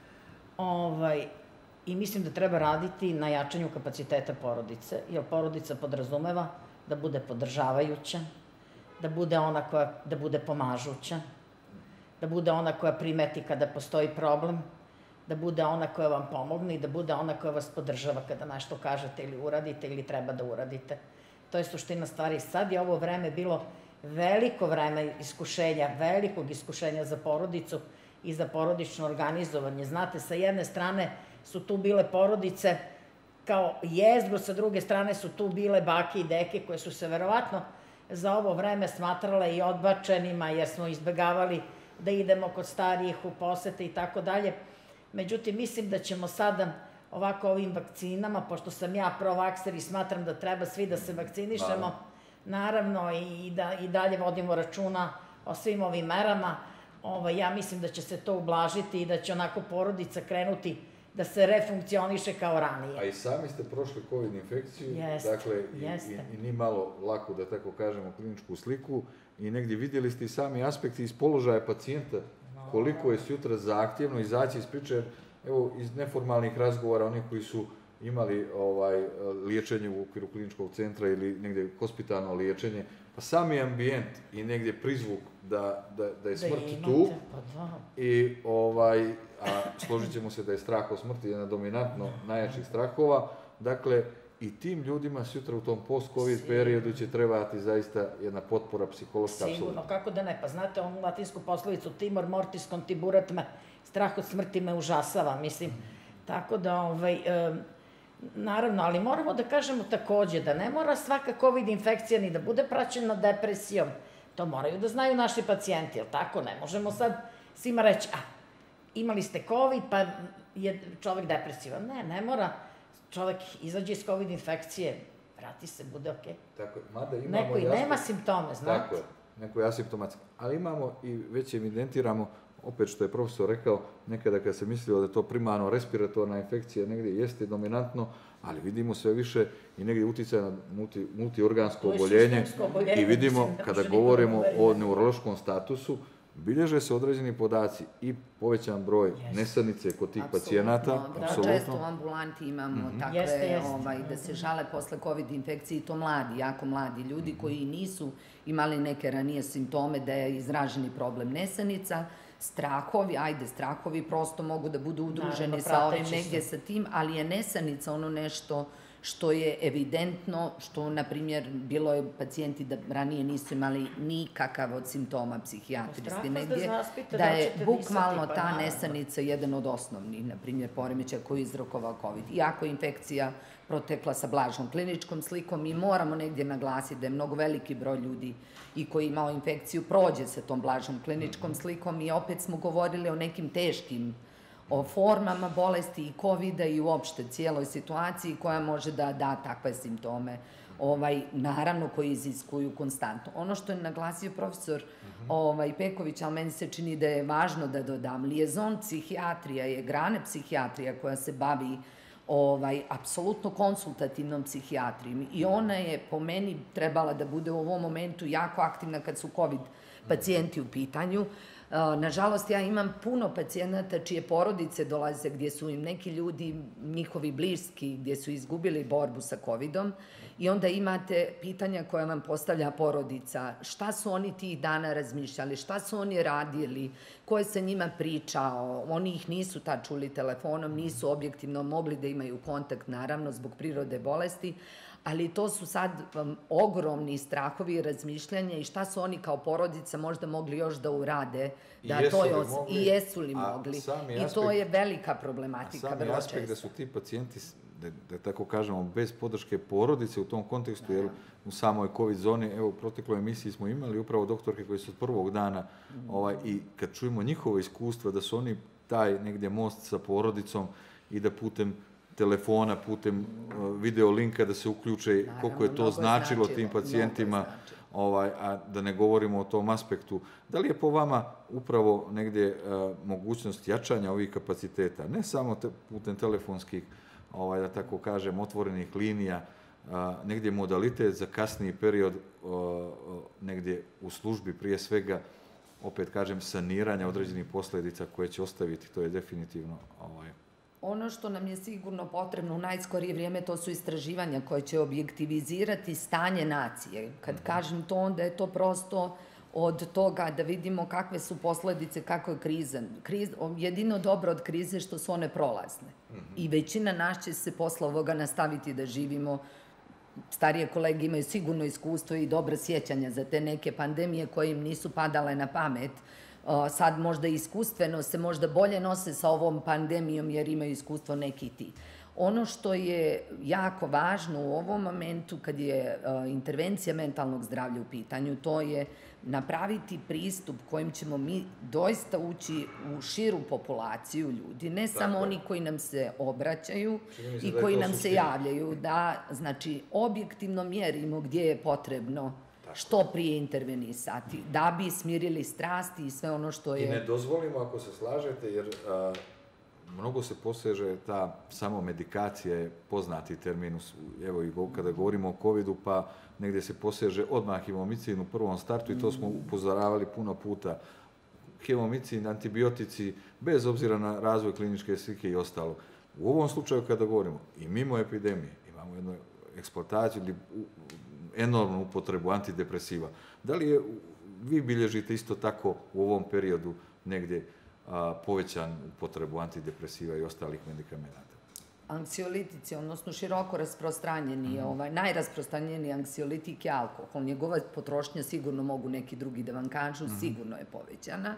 Ovaj, I mislim da treba raditi na jačanju kapaciteta porodice, jer porodica podrazumeva da bude podržavajuća, da bude ona koja, da bude pomažuća, da bude ona koja primeti kada postoji problem, da bude ona koja vam pomogne i da bude ona koja vas podržava kada nešto kažete ili uradite ili treba da uradite. To je suština stvari. Sad je ovo vreme bilo veliko vreme iskušenja, velikog iskušenja za porodicu i za porodično organizovanje. Znate, sa jedne strane su tu bile porodice kao jezgro, sa druge strane su tu bile bake i deke koje su se verovatno za ovo vreme smatrale i odbačenima jer smo izbjegavali da idemo kod starijih u posete i tako dalje. Međutim, mislim da ćemo sada ovako ovim vakcinama, pošto sam ja provakser i smatram da treba svi da se vakcinišemo, naravno i da i dalje vodimo računa o svim ovim merama, Ovo, ja mislim da će se to ublažiti i da će onako porodica krenuti da se refunkcioniše kao ranije. A i sami ste prošli COVID infekciju, Jeste, dakle, i, jeste. i, i ni malo lako, da tako kažemo, kliničku sliku i negdje vidjeli ste i sami aspekti iz položaja pacijenta, koliko je sutra zahtjevno izaći iz priče, jer, evo, iz neformalnih razgovora, oni koji su imali ovaj, liječenje u okviru kliničkog centra ili negdje hospitalno liječenje, pa sami ambijent i negdje prizvuk da, da, da je smrt da tu pa da. i ovaj, a složit ćemo se da je strah od smrti jedna dominantno najjačih strahova, dakle i tim ljudima sutra u tom post-covid periodu će trebati zaista jedna potpora psihološka. Sigurno, kako da ne, pa znate onu latinsku poslovicu timor mortis contiburat me, strah od smrti me užasava, mislim, tako da ovaj, um, naravno, ali moramo da kažemo takođe da ne mora svaka COVID infekcija ni da bude praćena depresijom. To moraju da znaju naši pacijenti, jel tako? Ne možemo sad svima reći, a, imali ste COVID, pa je čovek depresivan. Ne, ne mora. Čovek izađe iz COVID infekcije, vrati se, bude okej. Tako je, mada imamo... Neko i nema simptome, znate. Tako je, neko je asimptomatski. Ali imamo i već evidentiramo, opet što je profesor rekao, nekada kad se mislilo da je to primarno respiratorna infekcija, negdje jeste dominantno, ali vidimo sve više i negdje utjecaja na multi, multiorgansko oboljenje i vidimo kada govorimo o neurološkom statusu, bilježe se određeni podaci i povećan broj nesanice kod tih pacijenata. Da, često u ambulanti imamo takve da se žale posle COVID infekcije i to mladi, jako mladi ljudi koji nisu imali neke ranije simptome da je izraženi problem nesanica, strahovi, ajde, strahovi prosto mogu da budu udruženi sa ovim negdje sa tim, ali je nesanica ono nešto što je evidentno, što, na primjer, bilo je pacijenti da ranije nisu imali nikakav od simptoma psihijatrijski negdje, da je bukvalno ta nesanica jedan od osnovnih, na primjer, poremećaja koji je izrokovao COVID. Iako je infekcija protekla sa blažom kliničkom slikom, mi moramo negdje naglasiti da je mnogo veliki broj ljudi i koji je imao infekciju prođe sa tom blažom kliničkom slikom i opet smo govorili o nekim teškim o formama bolesti i kovida i uopšte cijeloj situaciji koja može da da takve simptome, ovaj, naravno koji iziskuju konstantno. Ono što je naglasio profesor ovaj, Peković, ali meni se čini da je važno da dodam, lijezon psihijatrija je grana psihijatrija koja se bavi ovaj, apsolutno konsultativnom psihijatrijom i ona je po meni trebala da bude u ovom momentu jako aktivna kad su COVID pacijenti u pitanju. Nažalost, ja imam puno pacijenata čije porodice dolaze gdje su im neki ljudi, njihovi bliski, gdje su izgubili borbu sa covidom i onda imate pitanja koja vam postavlja porodica. Šta su oni tih dana razmišljali, šta su oni radili, ko je sa njima pričao, oni ih nisu tad čuli telefonom, nisu objektivno mogli da imaju kontakt, naravno, zbog prirode bolesti, ali to su sad um, ogromni strahovi i razmišljanja i šta su oni kao porodica možda mogli još da urade. Da I, to jesu je, mogli, I jesu li mogli. I aspekt, to je velika problematika. A sami aspekt da su ti pacijenti, da, da tako kažemo, bez podrške porodice u tom kontekstu, jer u samoj COVID zoni, evo u protekloj emisiji smo imali upravo doktorke koji su od prvog dana mm. ovaj, i kad čujemo njihovo iskustva, da su oni taj negdje most sa porodicom i da putem telefona, putem uh, video linka da se uključe, naravno, koliko je to značilo, značilo tim pacijentima, ovaj, a da ne govorimo o tom aspektu. Da li je po vama upravo negdje uh, mogućnost jačanja ovih kapaciteta, ne samo te, putem telefonskih, ovaj, da tako kažem, otvorenih linija, uh, negdje modalitet za kasniji period uh, uh, negdje u službi prije svega, opet kažem, saniranja određenih posljedica koje će ostaviti, to je definitivno ovaj, ono što nam je sigurno potrebno u najskorije vrijeme, to su istraživanja koje će objektivizirati stanje nacije. Kad kažem to, onda je to prosto od toga da vidimo kakve su posljedice, kako je kriza. Kriz, jedino dobro od krize što su one prolazne. I većina nas će se posle ovoga nastaviti da živimo. Starije kolege imaju sigurno iskustvo i dobra sjećanja za te neke pandemije koje im nisu padale na pamet. Sad možda iskustveno se možda bolje nose sa ovom pandemijom jer imaju iskustvo neki ti. Ono što je jako važno u ovom momentu kad je intervencija mentalnog zdravlja u pitanju, to je napraviti pristup kojim ćemo mi doista ući u širu populaciju ljudi, ne samo oni koji nam se obraćaju i koji nam se javljaju, da znači objektivno mjerimo gdje je potrebno što prije intervenisati, da bi smirili strasti i sve ono što je... I ne dozvolimo, ako se slažete, jer mnogo se poseže ta samomedikacija, je poznati termin, evo i kada govorimo o covidu, pa negdje se poseže odmah hemomicin u prvom startu i to smo upozoravali puno puta. Hemomicin, antibiotici, bez obzira na razvoj kliničke slike i ostalo. U ovom slučaju kada govorimo i mimo epidemije, imamo jednu eksploataciju ili enormnu upotrebu antidepresiva. Da li je, vi bilježite isto tako u ovom periodu negdje povećan upotrebu antidepresiva i ostalih medikamenata? Anksiolitici, odnosno široko rasprostranjeni, ovaj, najrasprostranjeniji anksiolitik je alkohol. Njegova potrošnja, sigurno mogu neki drugi da vam kažu, sigurno je povećana.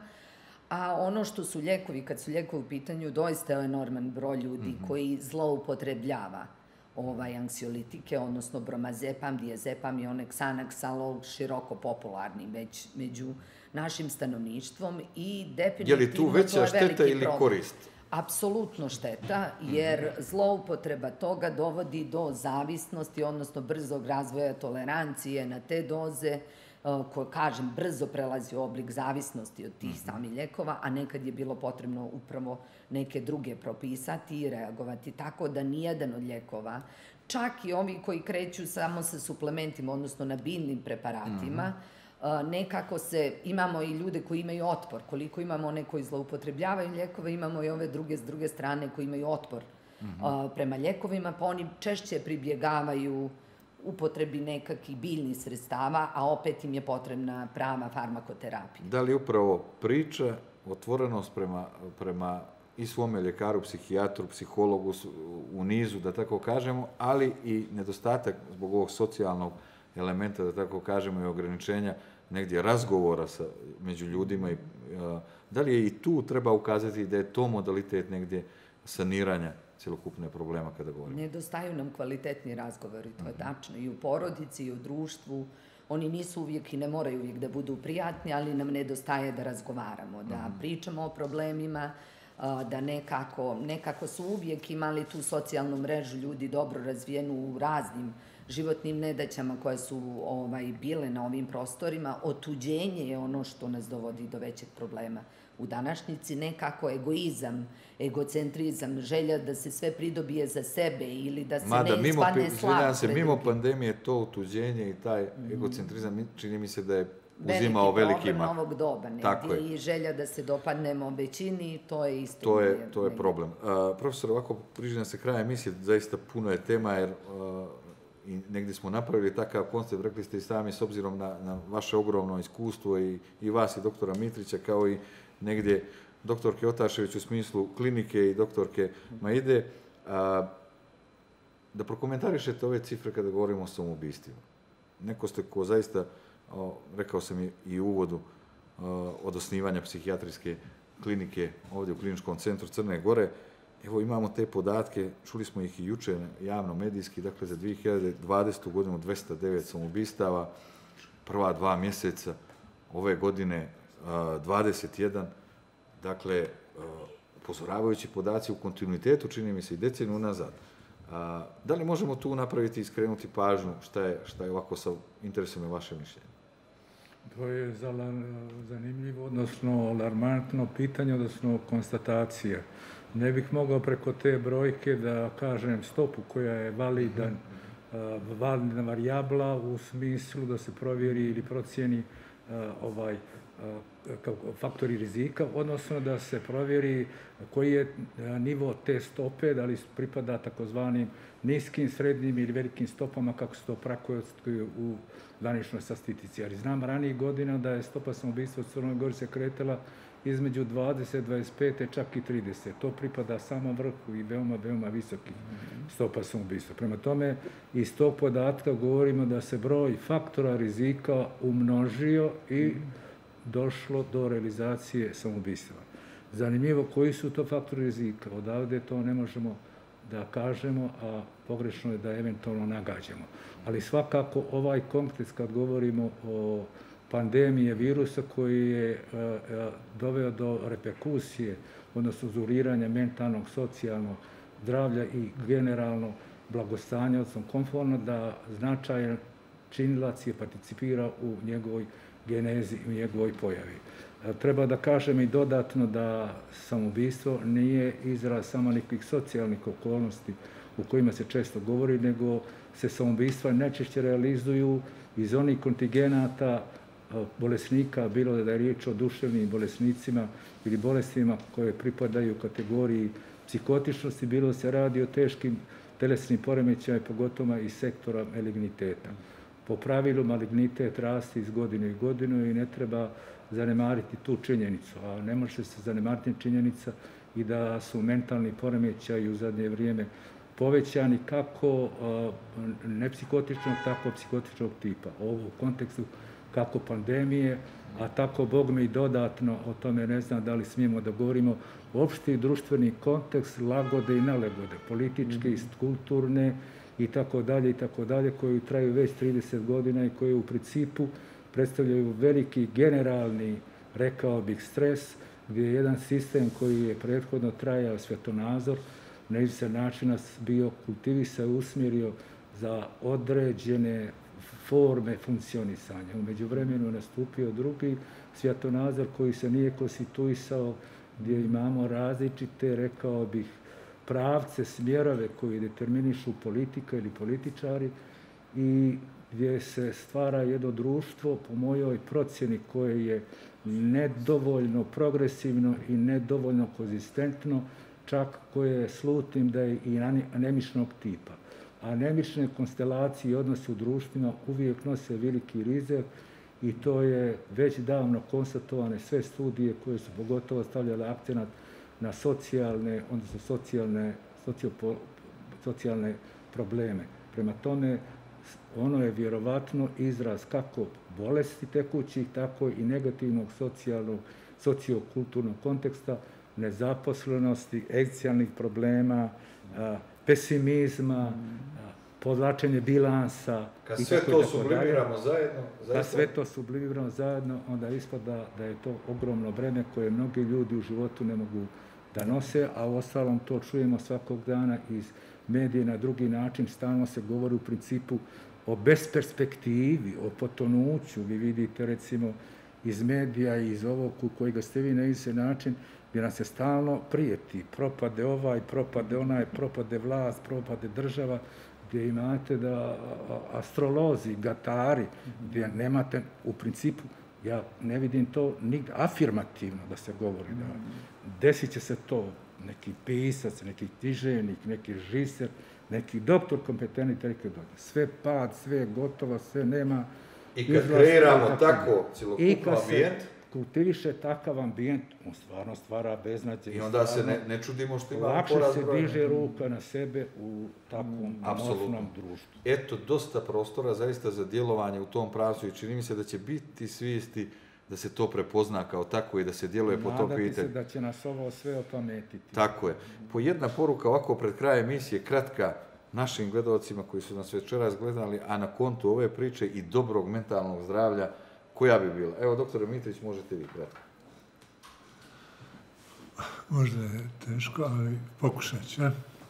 A ono što su ljekovi, kad su ljekovi u pitanju, doista je enorman broj ljudi koji zloupotrebljava ovaj anksiolitike, odnosno bromazepam, diazepam i onaj Xanax, široko popularni već među našim stanovništvom i definitivno je li tu veća šteta ili korist? Apsolutno šteta, jer zloupotreba toga dovodi do zavisnosti, odnosno brzog razvoja tolerancije na te doze, koje, kažem, brzo prelazi u oblik zavisnosti od tih samih ljekova, a nekad je bilo potrebno upravo neke druge propisati i reagovati. Tako da nijedan od ljekova, čak i ovi koji kreću samo sa suplementima, odnosno na biljnim preparatima, nekako se, imamo i ljude koji imaju otpor. Koliko imamo one koji zloupotrebljavaju ljekove, imamo i ove druge s druge strane koji imaju otpor prema ljekovima, pa oni češće pribjegavaju upotrebi nekakvih biljnih sredstava, a opet im je potrebna prava farmakoterapija. Da li upravo priča, otvorenost prema i svome ljekaru, psihijatru, psihologu u nizu, da tako kažemo, ali i nedostatak zbog ovog socijalnog elementa, da tako kažemo, i ograničenja negdje razgovora među ljudima. Da li je i tu treba ukazati da je to modalitet negdje saniranja cjelokupne problema kada govorimo? Nedostaju nam kvalitetni razgovori, to je tačno, i u porodici, i u društvu. Oni nisu uvijek i ne moraju uvijek da budu prijatni, ali nam nedostaje da razgovaramo, da pričamo o problemima, da nekako, nekako su uvijek imali tu socijalnu mrežu ljudi dobro razvijenu u raznim životnim nedaćama koje su ovaj, bile na ovim prostorima. Otuđenje je ono što nas dovodi do većeg problema. U današnjici nekako egoizam, egocentrizam, želja da se sve pridobije za sebe ili da se Mada, ne ispadne slav. Se, mimo pandemije to otuđenje i taj egocentrizam čini mi se da je uzimao veliki problem novog doba negdje i želja da se dopadnemo većini, to je isto. To je, to je problem. Uh, profesor, ovako priželjam se kraja emisije, zaista puno je tema jer uh, i negdje smo napravili takav koncept, rekli ste i sami, s obzirom na, na vaše ogromno iskustvo i, i vas i doktora Mitrića, kao i negdje doktorke Otašević u smislu klinike i doktorke Maide, a, da prokomentarišete ove cifre kada govorimo o samoubistvima. Neko ste ko zaista, o, rekao sam i u uvodu, o, od osnivanja psihijatrijske klinike ovdje u Kliničkom centru Crne Gore. Evo imamo te podatke, čuli smo ih i juče javno medijski, dakle za dvije hiljade dvadesete. godinu dvesta devet samoubistava, prva dva mjeseca ove godine dvadeset jedan, dakle upozoravajući podaci u kontinuitetu, čini mi se i deceniju unazad. Da li možemo tu napraviti i skrenuti pažnju šta je, šta je ovako sa interesom i vaše mišljenje? To je zanimljivo, odnosno alarmantno pitanje, odnosno konstatacija. Ne bih mogao preko te brojke da kažem stopu koja je validan, validna varijabla u smislu da se provjeri ili procijeni ovaj faktori rizika, odnosno da se provjeri koji je nivo te stope, da li pripada takozvanim niskim, srednjim ili velikim stopama, kako se to praktikuje u zvaničnoj statistici. Ali znam ranijih godina da je stopa samoubistva u Crnoj Gori se kretala između dvadeset, dvadeset pet, čak i trideset. To pripada samom vrhu i veoma, veoma visokih stopa samoubistva. Prema tome, iz tog podatka govorimo da se broj faktora rizika umnožio i došlo do realizacije samoubistva. Zanimljivo, koji su to faktori rizika? Odavde to ne možemo da kažemo, a pogrešno je da eventualno nagađamo. Ali svakako ovaj kontekst kad govorimo o pandemije virusa koji je doveo do reperkusije, odnosno zuriranja mentalnog, socijalnog zdravlja i generalno blagostanja, odnosno komfortno, da značajan činilac je participira u njegovoj genezi, u njegovoj pojavi. Treba da kažem i dodatno da samoubistvo nije izraz samo nekih socijalnih okolnosti u kojima se često govori, nego se samoubistva najčešće realizuju iz onih kontingenata bolesnika, bilo da je riječ o duševnim bolesnicima ili bolestima koje pripadaju kategoriji psihotičnosti, bilo da se radi o teškim telesnim poremećajima, pogotovo iz sektora maligniteta. Po pravilu malignitet raste iz godine u godinu i ne treba zanemariti tu činjenicu, a ne može se zanemariti činjenica i da su mentalni poremećaji u zadnje vrijeme povećani kako nepsihotičnog, tako psihotičnog tipa. Ovo u kontekstu kako pandemije, a tako bogme i dodatno, o tome ne znam da li smijemo da govorimo, opšti društveni kontekst lagode i nelagode, političke i kulturne i tako dalje i tako dalje, koji traju već trideset godina i koji u principu predstavljaju veliki generalni, rekao bih, stres, gdje je jedan sistem koji je prethodno trajao svjetonazor, na izvjestan način nas bio kultivisao i usmjerio za određene forme funkcionisanja. U međuvremenu je nastupio drugi svjetonazor koji se nije konstituisao, gdje imamo različite, rekao bih, pravce, smjerove koji determinišu politika ili političari i gdje se stvara jedno društvo, po mojoj procjeni, koje je nedovoljno progresivno i nedovoljno konzistentno, čak koje slutim da je i anemičnog tipa. Anemične konstelacije i odnose u društvima uvijek nose veliki rizik i to je već davno konstatovane sve studije koje su pogotovo stavljale akcenat na socijalne, odnosno socijalne, sociopo, socijalne probleme. Prema tome, ono je vjerovatno izraz kako bolesti tekućih, tako i negativnog socijalnog, sociokulturnog konteksta, nezaposlenosti, egzistencijalnih problema, pesimizma, podlačenje bilansa. Kad sve to sublimiramo zajedno, Kad sve to sublimiramo zajedno, onda ispada da je to ogromno breme koje mnogi ljudi u životu ne mogu da nose, a u ostalom to čujemo svakog dana iz medije na drugi način. Stalno se govori u principu o besperspektivi, o potonuću. Vi vidite recimo iz medija i iz ovog u kojega ste vi na isti način, gdje nam se stalno prijeti. Propade ovaj, propade onaj, propade vlast, propade država, gdje imate da astrolozi, gatari, gdje nemate u principu, ja ne vidim to nigde afirmativno da se govori. Da desit će se to, neki pisac, neki književnik, neki režiser, neki doktor kompetentni, neki doktor. Sve pad, sve je gotovo, sve nema. I kad kreiramo tako cjelokupno ambijent, kultiviše takav ambijent, on stvarno stvara beznađe. I onda se ne, ne čudimo što imamo lakše poraz se broja. diže ruka na sebe u takvom Apsolutno. morfnom društvu. Eto, dosta prostora zaista za djelovanje u tom pravcu i čini mi se da će biti svijesti da se to prepozna kao tako i da se djeluje po tom pitanju. Nadati se da će nas ovo sve opametiti. Tako je. Po jedna poruka ovako pred kraj emisije, kratka, našim gledalcima koji su nas večeras gledali, a na kontu ove priče i dobrog mentalnog zdravlja, koja bi bila? Evo, doktore Mitrić, možete vi kratko. Možda je teško, ali pokušat ću.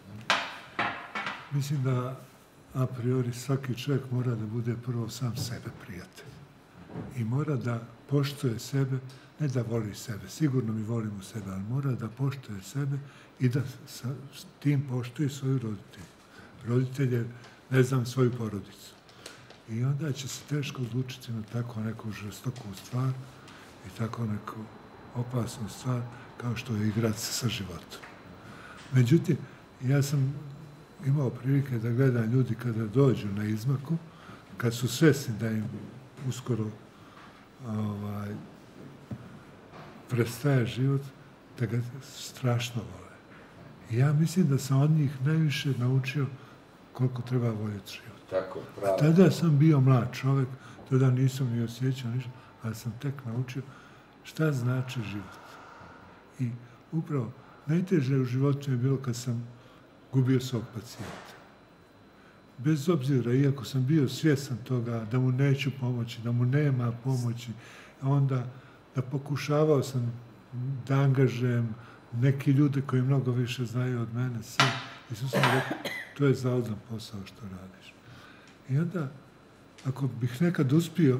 Mislim da a priori svaki čovjek mora da bude prvo sam sebe prijatelj. I mora da poštuje sebe, ne da voli sebe, sigurno mi volimo sebe, ali mora da poštuje sebe i da sa tim poštuje svoju roditelju. Roditelje, ne znam, svoju porodicu. I onda će se teško odlučiti na tako neku žestoku stvar i tako neku opasnu stvar kao što je igrati se sa životom. Međutim, ja sam imao prilike da gledam ljudi kada dođu na izmaku, kad su svjesni da im uskoro ovaj, prestaje život, da ga strašno vole. I ja mislim da sam od njih najviše naučio koliko treba voljeti život. Tako, pravo. Tada sam bio mlad čovjek, tada nisam ni osjećao ništa, ali sam tek naučio šta znači život. I upravo najteže u životu je bilo kad sam gubio svog pacijenta. Bez obzira, iako sam bio svjestan toga da mu neću pomoći, da mu nema pomoći, onda da pokušavao sam da angažujem neki ljude koji mnogo više znaju od mene, sve. I su sam rekao, to je zaudan posao što radiš. I onda, ako bih nekad uspio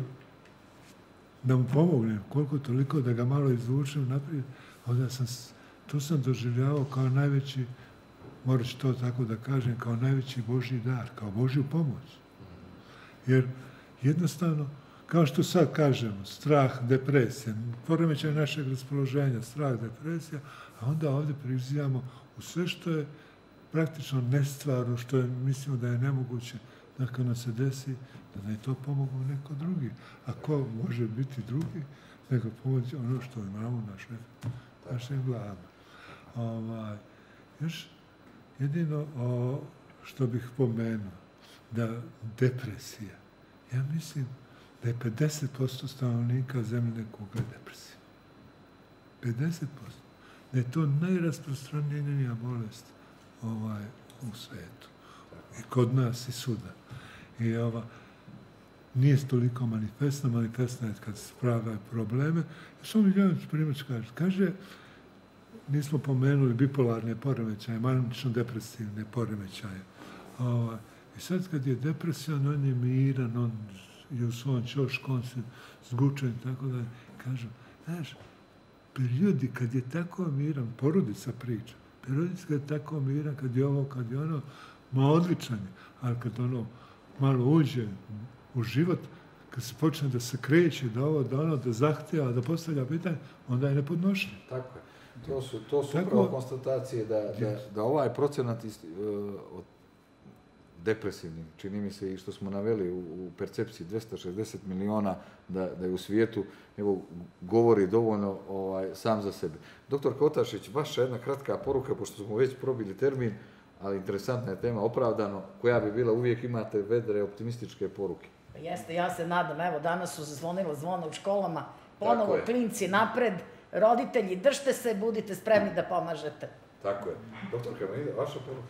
da mu pomognem, koliko toliko, da ga malo izvučem naprijed, onda sam, to sam doživljavao kao najveći, morat ću to tako da kažem, kao najveći Božji dar, kao Božju pomoć. Jer jednostavno, kao što sad kažemo, strah, depresija, poremećaj našeg raspoloženja, strah, depresija, a onda ovdje prizivamo u sve što je praktično nestvarno, što je, mislimo da je nemoguće, da kad nam se desi, da nam je to pomogao neko drugi. A ko može biti drugi, nego pomoći ono što imamo naše, našem glavu. Ovaj, još jedino o, što bih pomenuo, da depresija, ja mislim da je pedeset posto stanovnika zemljine kugle depresija. pedeset posto. Da je to najrasprostranjenija bolest ovaj, u svetu. I kod nas i svuda. I ova, nije toliko manifestna, manifestna je kad se prave probleme. Što mi Janović Primoć kaže? Kaže, nismo pomenuli bipolarne poremećaje, manično-depresivne poremećaje. Ovaj, I sad kad je depresijan, on je miran, on je u svom ćošku, on se zgučen, tako da kažu, znaš, periodi kad je tako miran, porodica priča, periodi kad je tako miran, kad je ovo, kad je ono, ma odličan je, ali kad ono malo uđe u život, kad se počne da se kreće, da ovo, da ono, da zahtjeva, da postavlja pitanje, onda je nepodnošljiv. Tako je. To su, to su Tako, upravo konstatacije da, da, da ovaj procenat iz, uh, od depresivnih, čini mi se i što smo naveli u, u percepciji dvjesto šezdeset miliona da, da je u svijetu, evo, govori dovoljno ovaj, sam za sebe. Doktor Kotašić, vaša jedna kratka poruka, pošto smo već probili termin, ali interesantna je tema, opravdano, koja bi bila, uvijek imate vedre optimističke poruke. Jeste, ja se nadam, evo, danas su zvonila zvona u školama, ponovo klinci napred, roditelji, držte se, budite spremni da pomažete. Tako je. Doktor Karmelida, vaša poruka?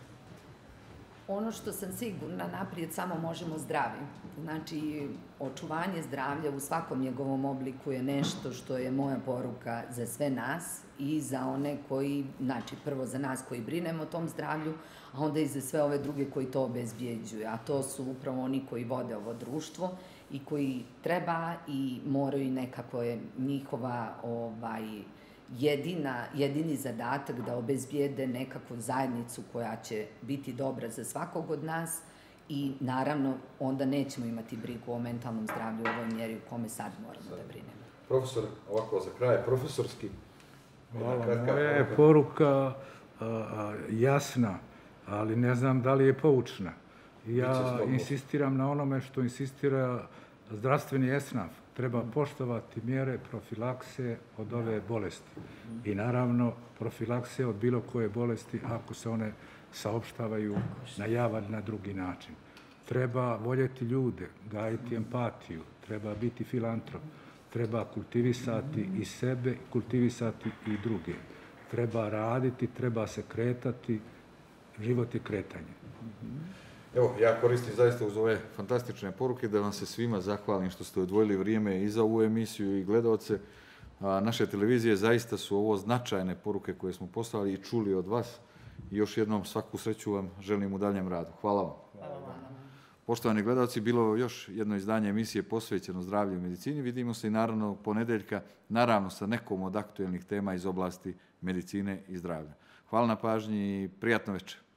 Ono što sam sigurna, naprijed samo možemo zdravi. Znači, očuvanje zdravlja u svakom njegovom obliku je nešto što je moja poruka za sve nas i za one koji, znači prvo za nas koji brinemo o tom zdravlju, a onda i za sve ove druge koji to obezbjeđuju. A to su upravo oni koji vode ovo društvo i koji treba i moraju, nekako je njihova ovaj, jedina, jedini zadatak da obezbijede nekakvu zajednicu koja će biti dobra za svakog od nas i naravno onda nećemo imati brigu o mentalnom zdravlju u ovoj mjeri u kome sad moramo sad da brinemo. Profesor, ovako za kraj, profesorski. Hvala, moja je poruka a, a, jasna, ali ne znam da li je poučna. Ja insistiram na onome što insistira zdravstveni esnaf. Treba poštovati mjere profilakse od ove bolesti. I naravno, profilakse od bilo koje bolesti ako se one saopštavaju na javan, na drugi način. Treba voljeti ljude, gajiti empatiju, treba biti filantrop, treba kultivisati i sebe, kultivisati i druge. Treba raditi, treba se kretati, život je kretanje. Evo, ja koristim zaista uz ove fantastične poruke da vam se svima zahvalim što ste odvojili vrijeme i za ovu emisiju i gledalce. Naše televizije zaista su ovo značajne poruke koje smo poslali i čuli od vas. I još jednom svaku sreću vam želim u daljem radu. Hvala vam. Hvala vam. Poštovani gledalci, bilo je još jedno izdanje emisije posvećeno zdravlju i medicini. Vidimo se i naravno ponedeljka, naravno sa nekom od aktuelnih tema iz oblasti medicine i zdravlja. Hvala na pažnji i prijatno večer.